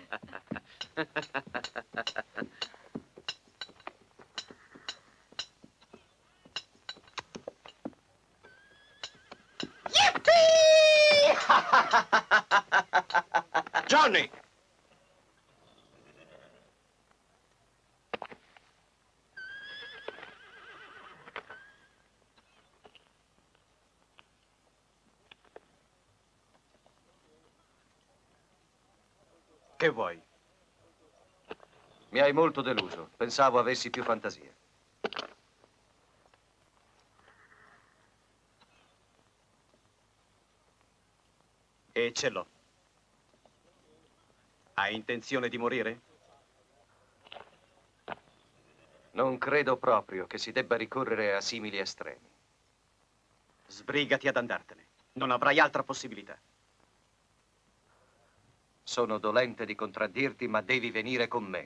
Johnny! Che vuoi? Mi hai molto deluso. Pensavo avessi più fantasia. E ce l'ho. Hai intenzione di morire? Non credo proprio che si debba ricorrere a simili estremi. Sbrigati ad andartene. Non avrai altra possibilità. Sono dolente di contraddirti, ma devi venire con me.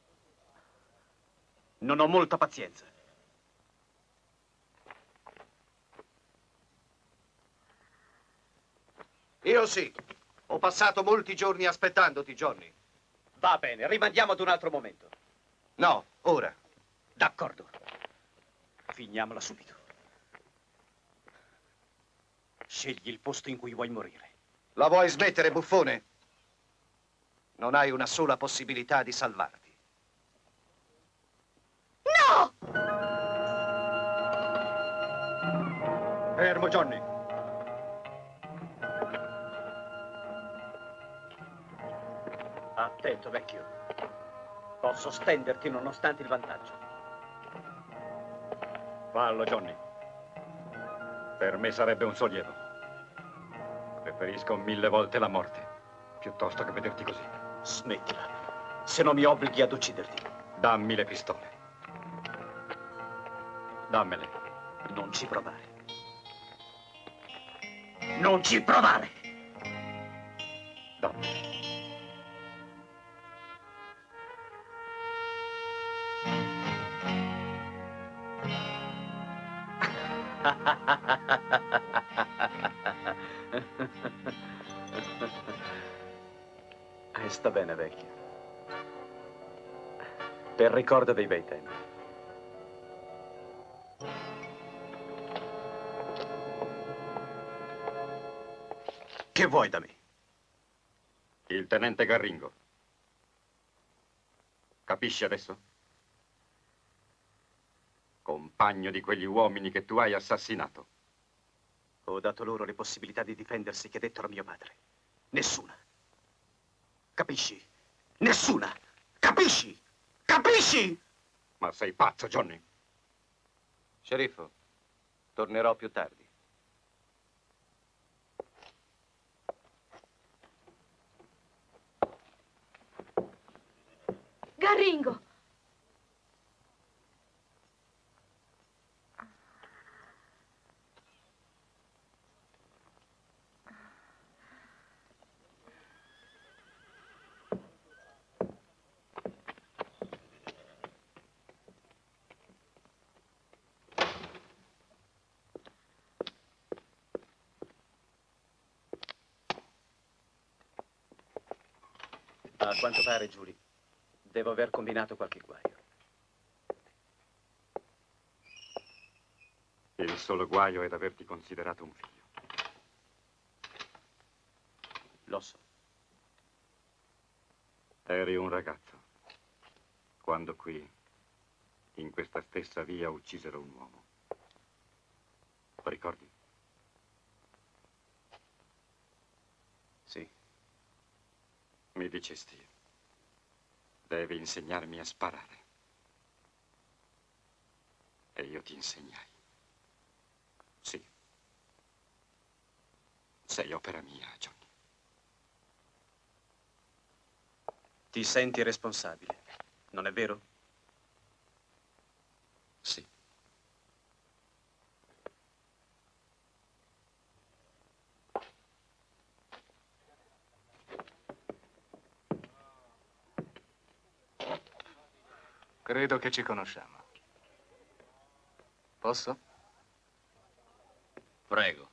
Non ho molta pazienza. Io sì. Ho passato molti giorni aspettandoti, Johnny. Va bene, rimandiamo ad un altro momento. No, ora. D'accordo. Finiamola subito. Scegli il posto in cui vuoi morire. La vuoi smettere, buffone? Non hai una sola possibilità di salvarti. No! Fermo, Johnny. Attento, vecchio. Posso stenderti nonostante il vantaggio. Fallo, Johnny. Per me sarebbe un sollievo. Preferisco 1000 volte la morte, piuttosto che vederti così. Smettila, se no mi obblighi ad ucciderti. Dammi le pistole. Dammele. Non ci provare. Non ci provare! Dammele. Sta bene, vecchio. Per ricordo dei bei tempi. Che vuoi da me? Il tenente Garringo. Capisci adesso? Compagno di quegli uomini che tu hai assassinato. Ho dato loro le possibilità di difendersi che dettero a mio padre. Nessuna. Capisci? Nessuna! Capisci? Capisci? Ma sei pazzo, Johnny. Sceriffo, tornerò più tardi. Garringo! A quanto pare, Julie, devo aver combinato qualche guaio. Il solo guaio è d'averti considerato un figlio. Lo so. Eri un ragazzo quando qui, in questa stessa via, uccisero un uomo. Lo ricordi? Sì. Mi dicesti, devi insegnarmi a sparare. E io ti insegnai. Sì. Sei opera mia, Johnny. Ti senti responsabile, non è vero? Sì. Credo che ci conosciamo. Posso? Prego.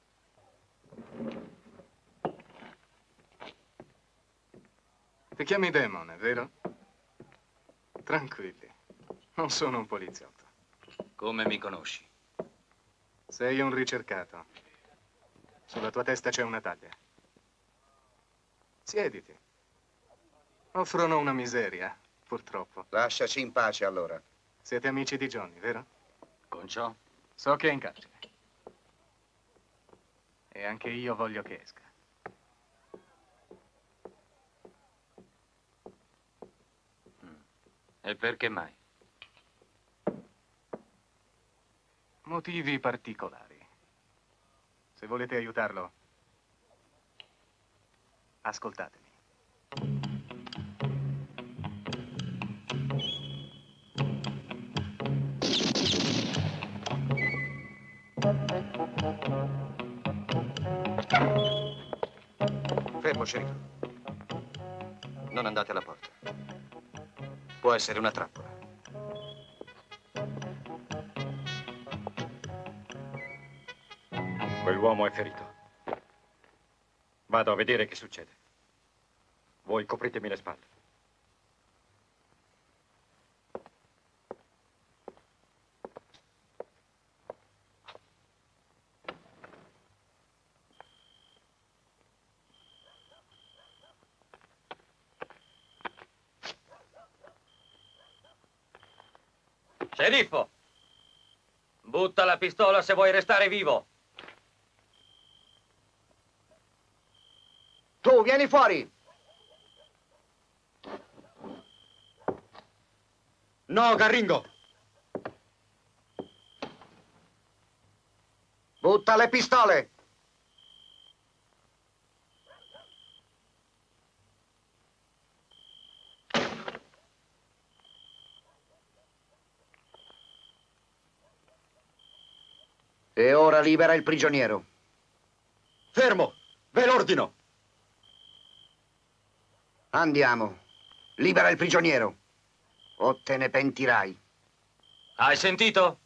Ti chiami Demone, vero? Tranquilli, non sono un poliziotto. Come mi conosci? Sei un ricercato. Sulla tua testa c'è una taglia. Siediti. Offrono una miseria, purtroppo. Lasciaci in pace, allora. Siete amici di Johnny, vero? Con ciò? So che è in carcere. E anche io voglio che esca. E perché mai? Motivi particolari. Se volete aiutarlo, ascoltatemi. Fermo, sceriffo. Non andate alla porta. Può essere una trappola. Quell'uomo è ferito. Vado a vedere che succede. Voi copritemi le spalle. Sceriffo! Butta la pistola se vuoi restare vivo. Tu, vieni fuori! No, Garringo! Butta le pistole! E ora libera il prigioniero. Fermo! Ve l'ordino! Andiamo. Libera il prigioniero. O te ne pentirai. Hai sentito?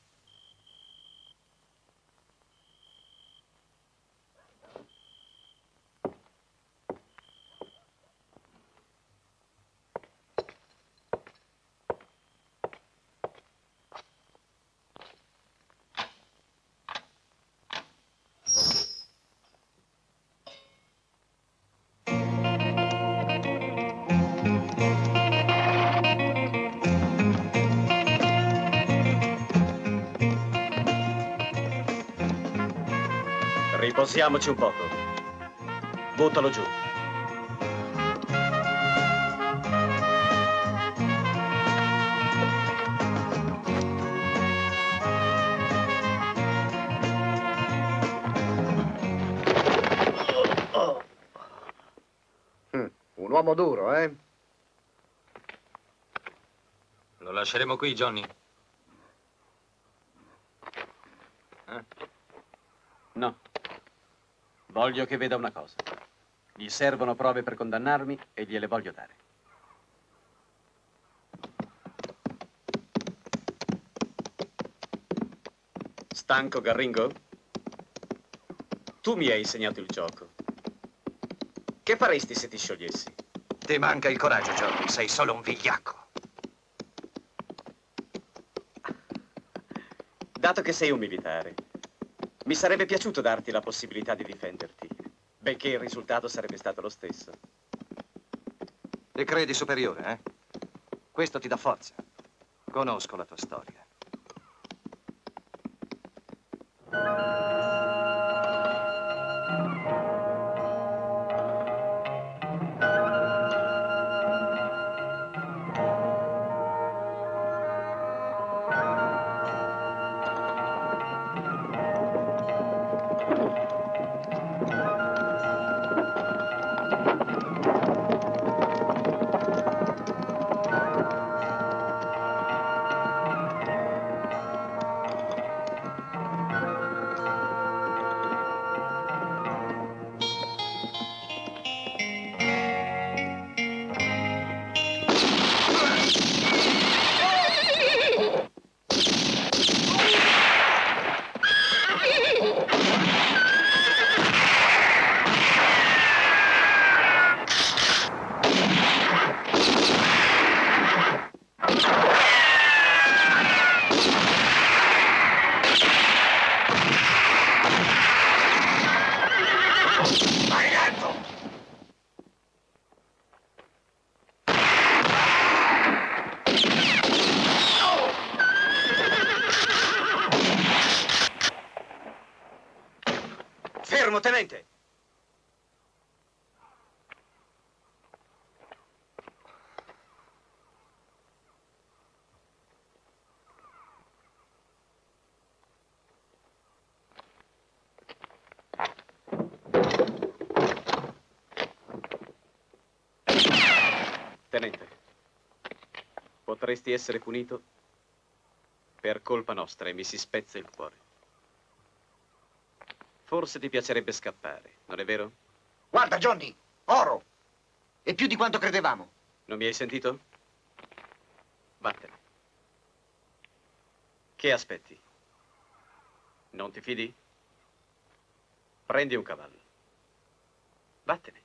Riposiamoci un poco. Buttalo giù. Un uomo duro, eh? Lo lasceremo qui, Johnny? No. Voglio che veda una cosa. Gli servono prove per condannarmi e gliele voglio dare. Stanco, Garringo? Tu mi hai insegnato il gioco. Che faresti se ti sciogliessi? Ti manca il coraggio, Johnny. Sei solo un vigliacco. Dato che sei un militare, mi sarebbe piaciuto darti la possibilità di difenderti, benché il risultato sarebbe stato lo stesso. Ti credi superiore, eh? Questo ti dà forza. Conosco la tua storia. Fermo, tenente! Tenente, potresti essere punito per colpa nostra e mi si spezza il cuore. Forse ti piacerebbe scappare, non è vero? Guarda, Johnny, oro! E più di quanto credevamo. Non mi hai sentito? Vattene. Che aspetti? Non ti fidi? Prendi un cavallo. Vattene.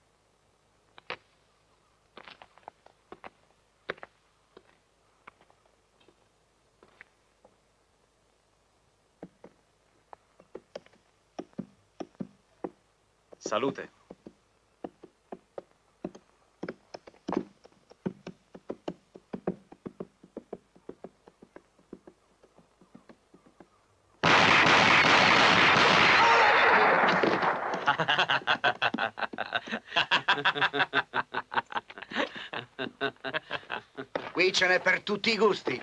Salute. Qui ce n'è per tutti i gusti.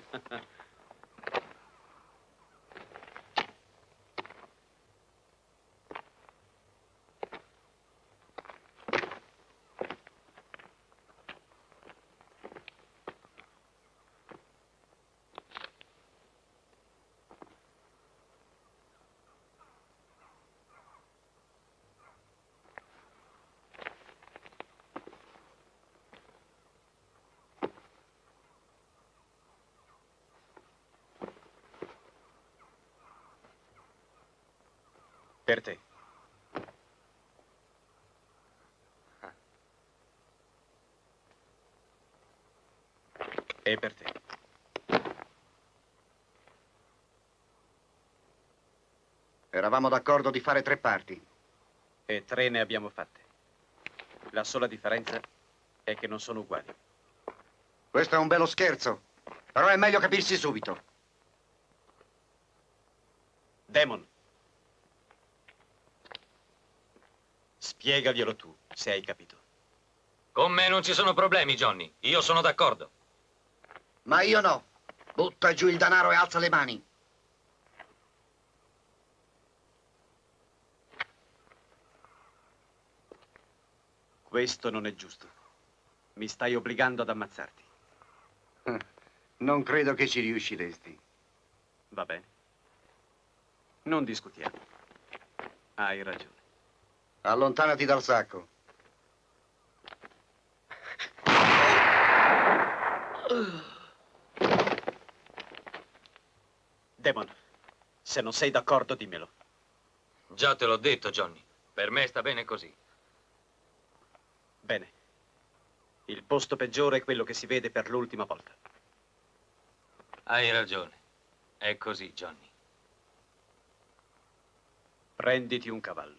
Per te. E per te. Eravamo d'accordo di fare 3 parti. E 3 ne abbiamo fatte. La sola differenza è che non sono uguali. Questo è un bello scherzo, però è meglio capirsi subito. Damon. Spiegaglielo tu, se hai capito. Con me non ci sono problemi, Johnny. Io sono d'accordo. Ma io no. Butta giù il denaro e alza le mani. Questo non è giusto. Mi stai obbligando ad ammazzarti. Non credo che ci riusciresti. Va bene. Non discutiamo. Hai ragione. Allontanati dal sacco. Damon, se non sei d'accordo, dimmelo. Già te l'ho detto, Johnny. Per me sta bene così. Bene. Il posto peggiore è quello che si vede per l'ultima volta. Hai ragione. È così, Johnny. Prenditi un cavallo.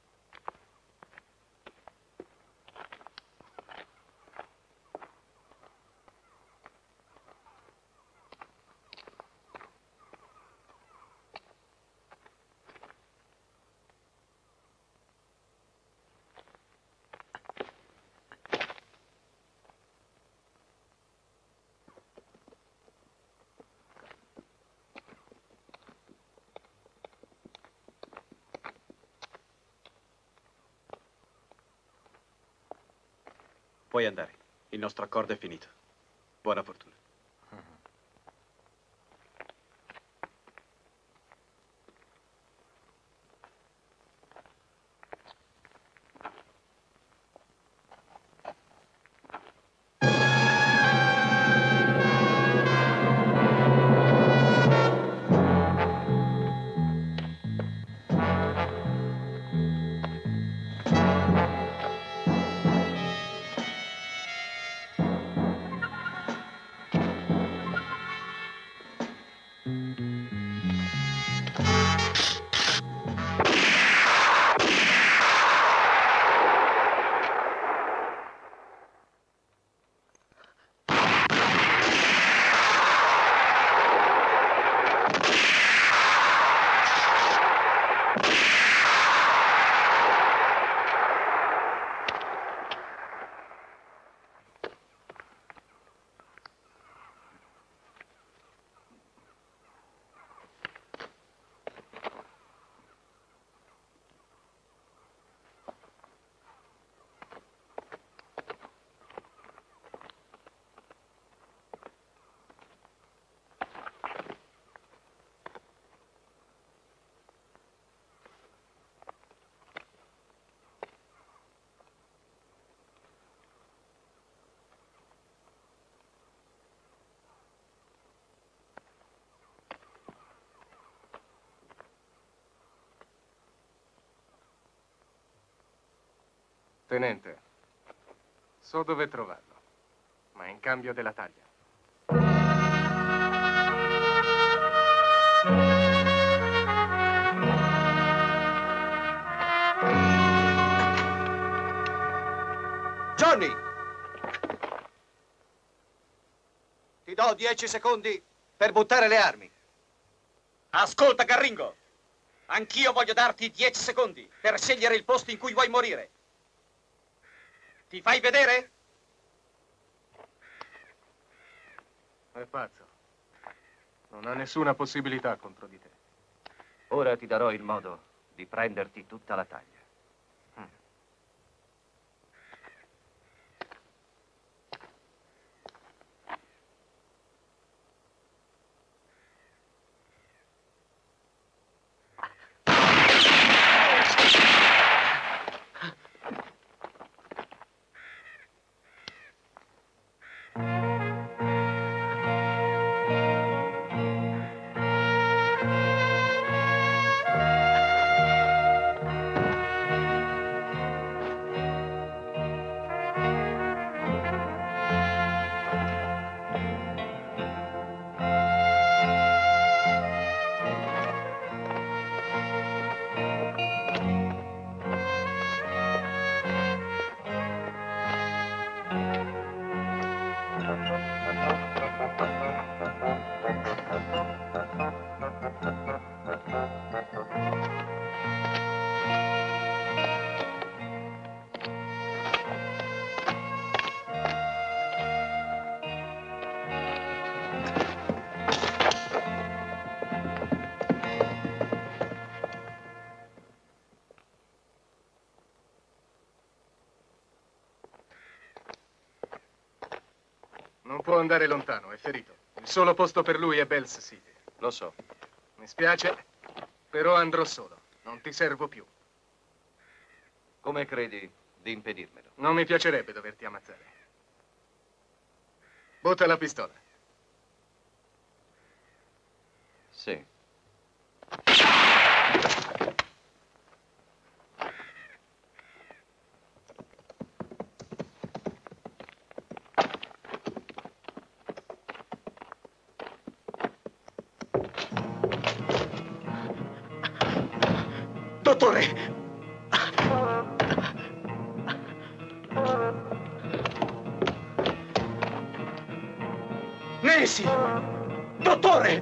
Puoi andare. Il nostro accordo è finito. Buona fortuna. Tenente, so dove trovarlo, ma in cambio della taglia. Johnny! Ti do 10 secondi per buttare le armi. Ascolta, Garringo. Anch'io voglio darti 10 secondi per scegliere il posto in cui vuoi morire. Ti fai vedere? È pazzo. Non ha nessuna possibilità contro di te. Ora ti darò il modo di prenderti tutta la taglia. Non può andare lontano, è ferito. Il solo posto per lui è Bells City. Lo so. Mi spiace, però andrò solo. Non ti servo più. Come credi di impedirmelo? Non mi piacerebbe doverti ammazzare. Butta la pistola. Sì. Dottore! Nancy! Dottore!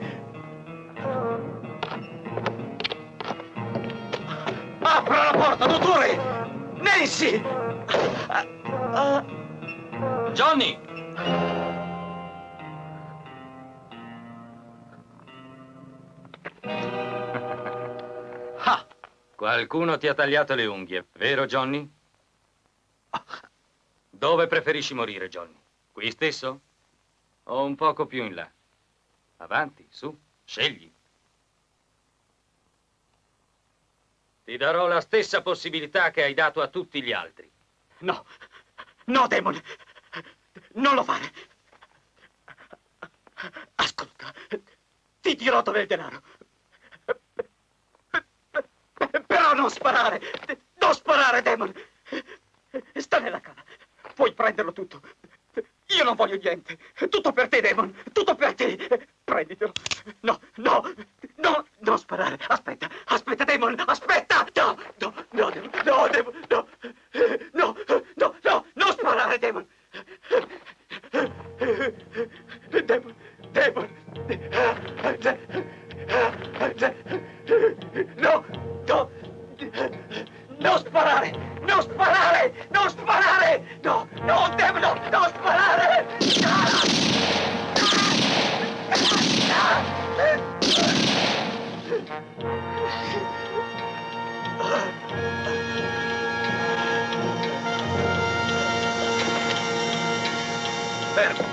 Apra la porta, dottore! Nancy! Johnny! Ah! Qualcuno ti ha tagliato le unghie, vero Johnny? Dove preferisci morire, Johnny? Qui stesso? O un poco più in là? Avanti, su, scegli. Ti darò la stessa possibilità che hai dato a tutti gli altri. No, no, Damon! Non lo fare! Ascolta, ti dirò dov'è il denaro. Però non sparare! Non sparare, Damon! Sta nella cava. Puoi prenderlo tutto. Io non voglio niente. Tutto per te, Damon. Tutto per te. Prenditelo. No, no, no, non sparare. Aspetta, aspetta, Damon. Aspetta. No, no, no, Damon. No, Damon. No, no, no, no, non sparare, Damon. Damon, Damon. No, no. Non sparare! Non sparare! Non sparare! No, no, Damon, no, non sparare! Fermo!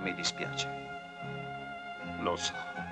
Mi dispiace. Lo so.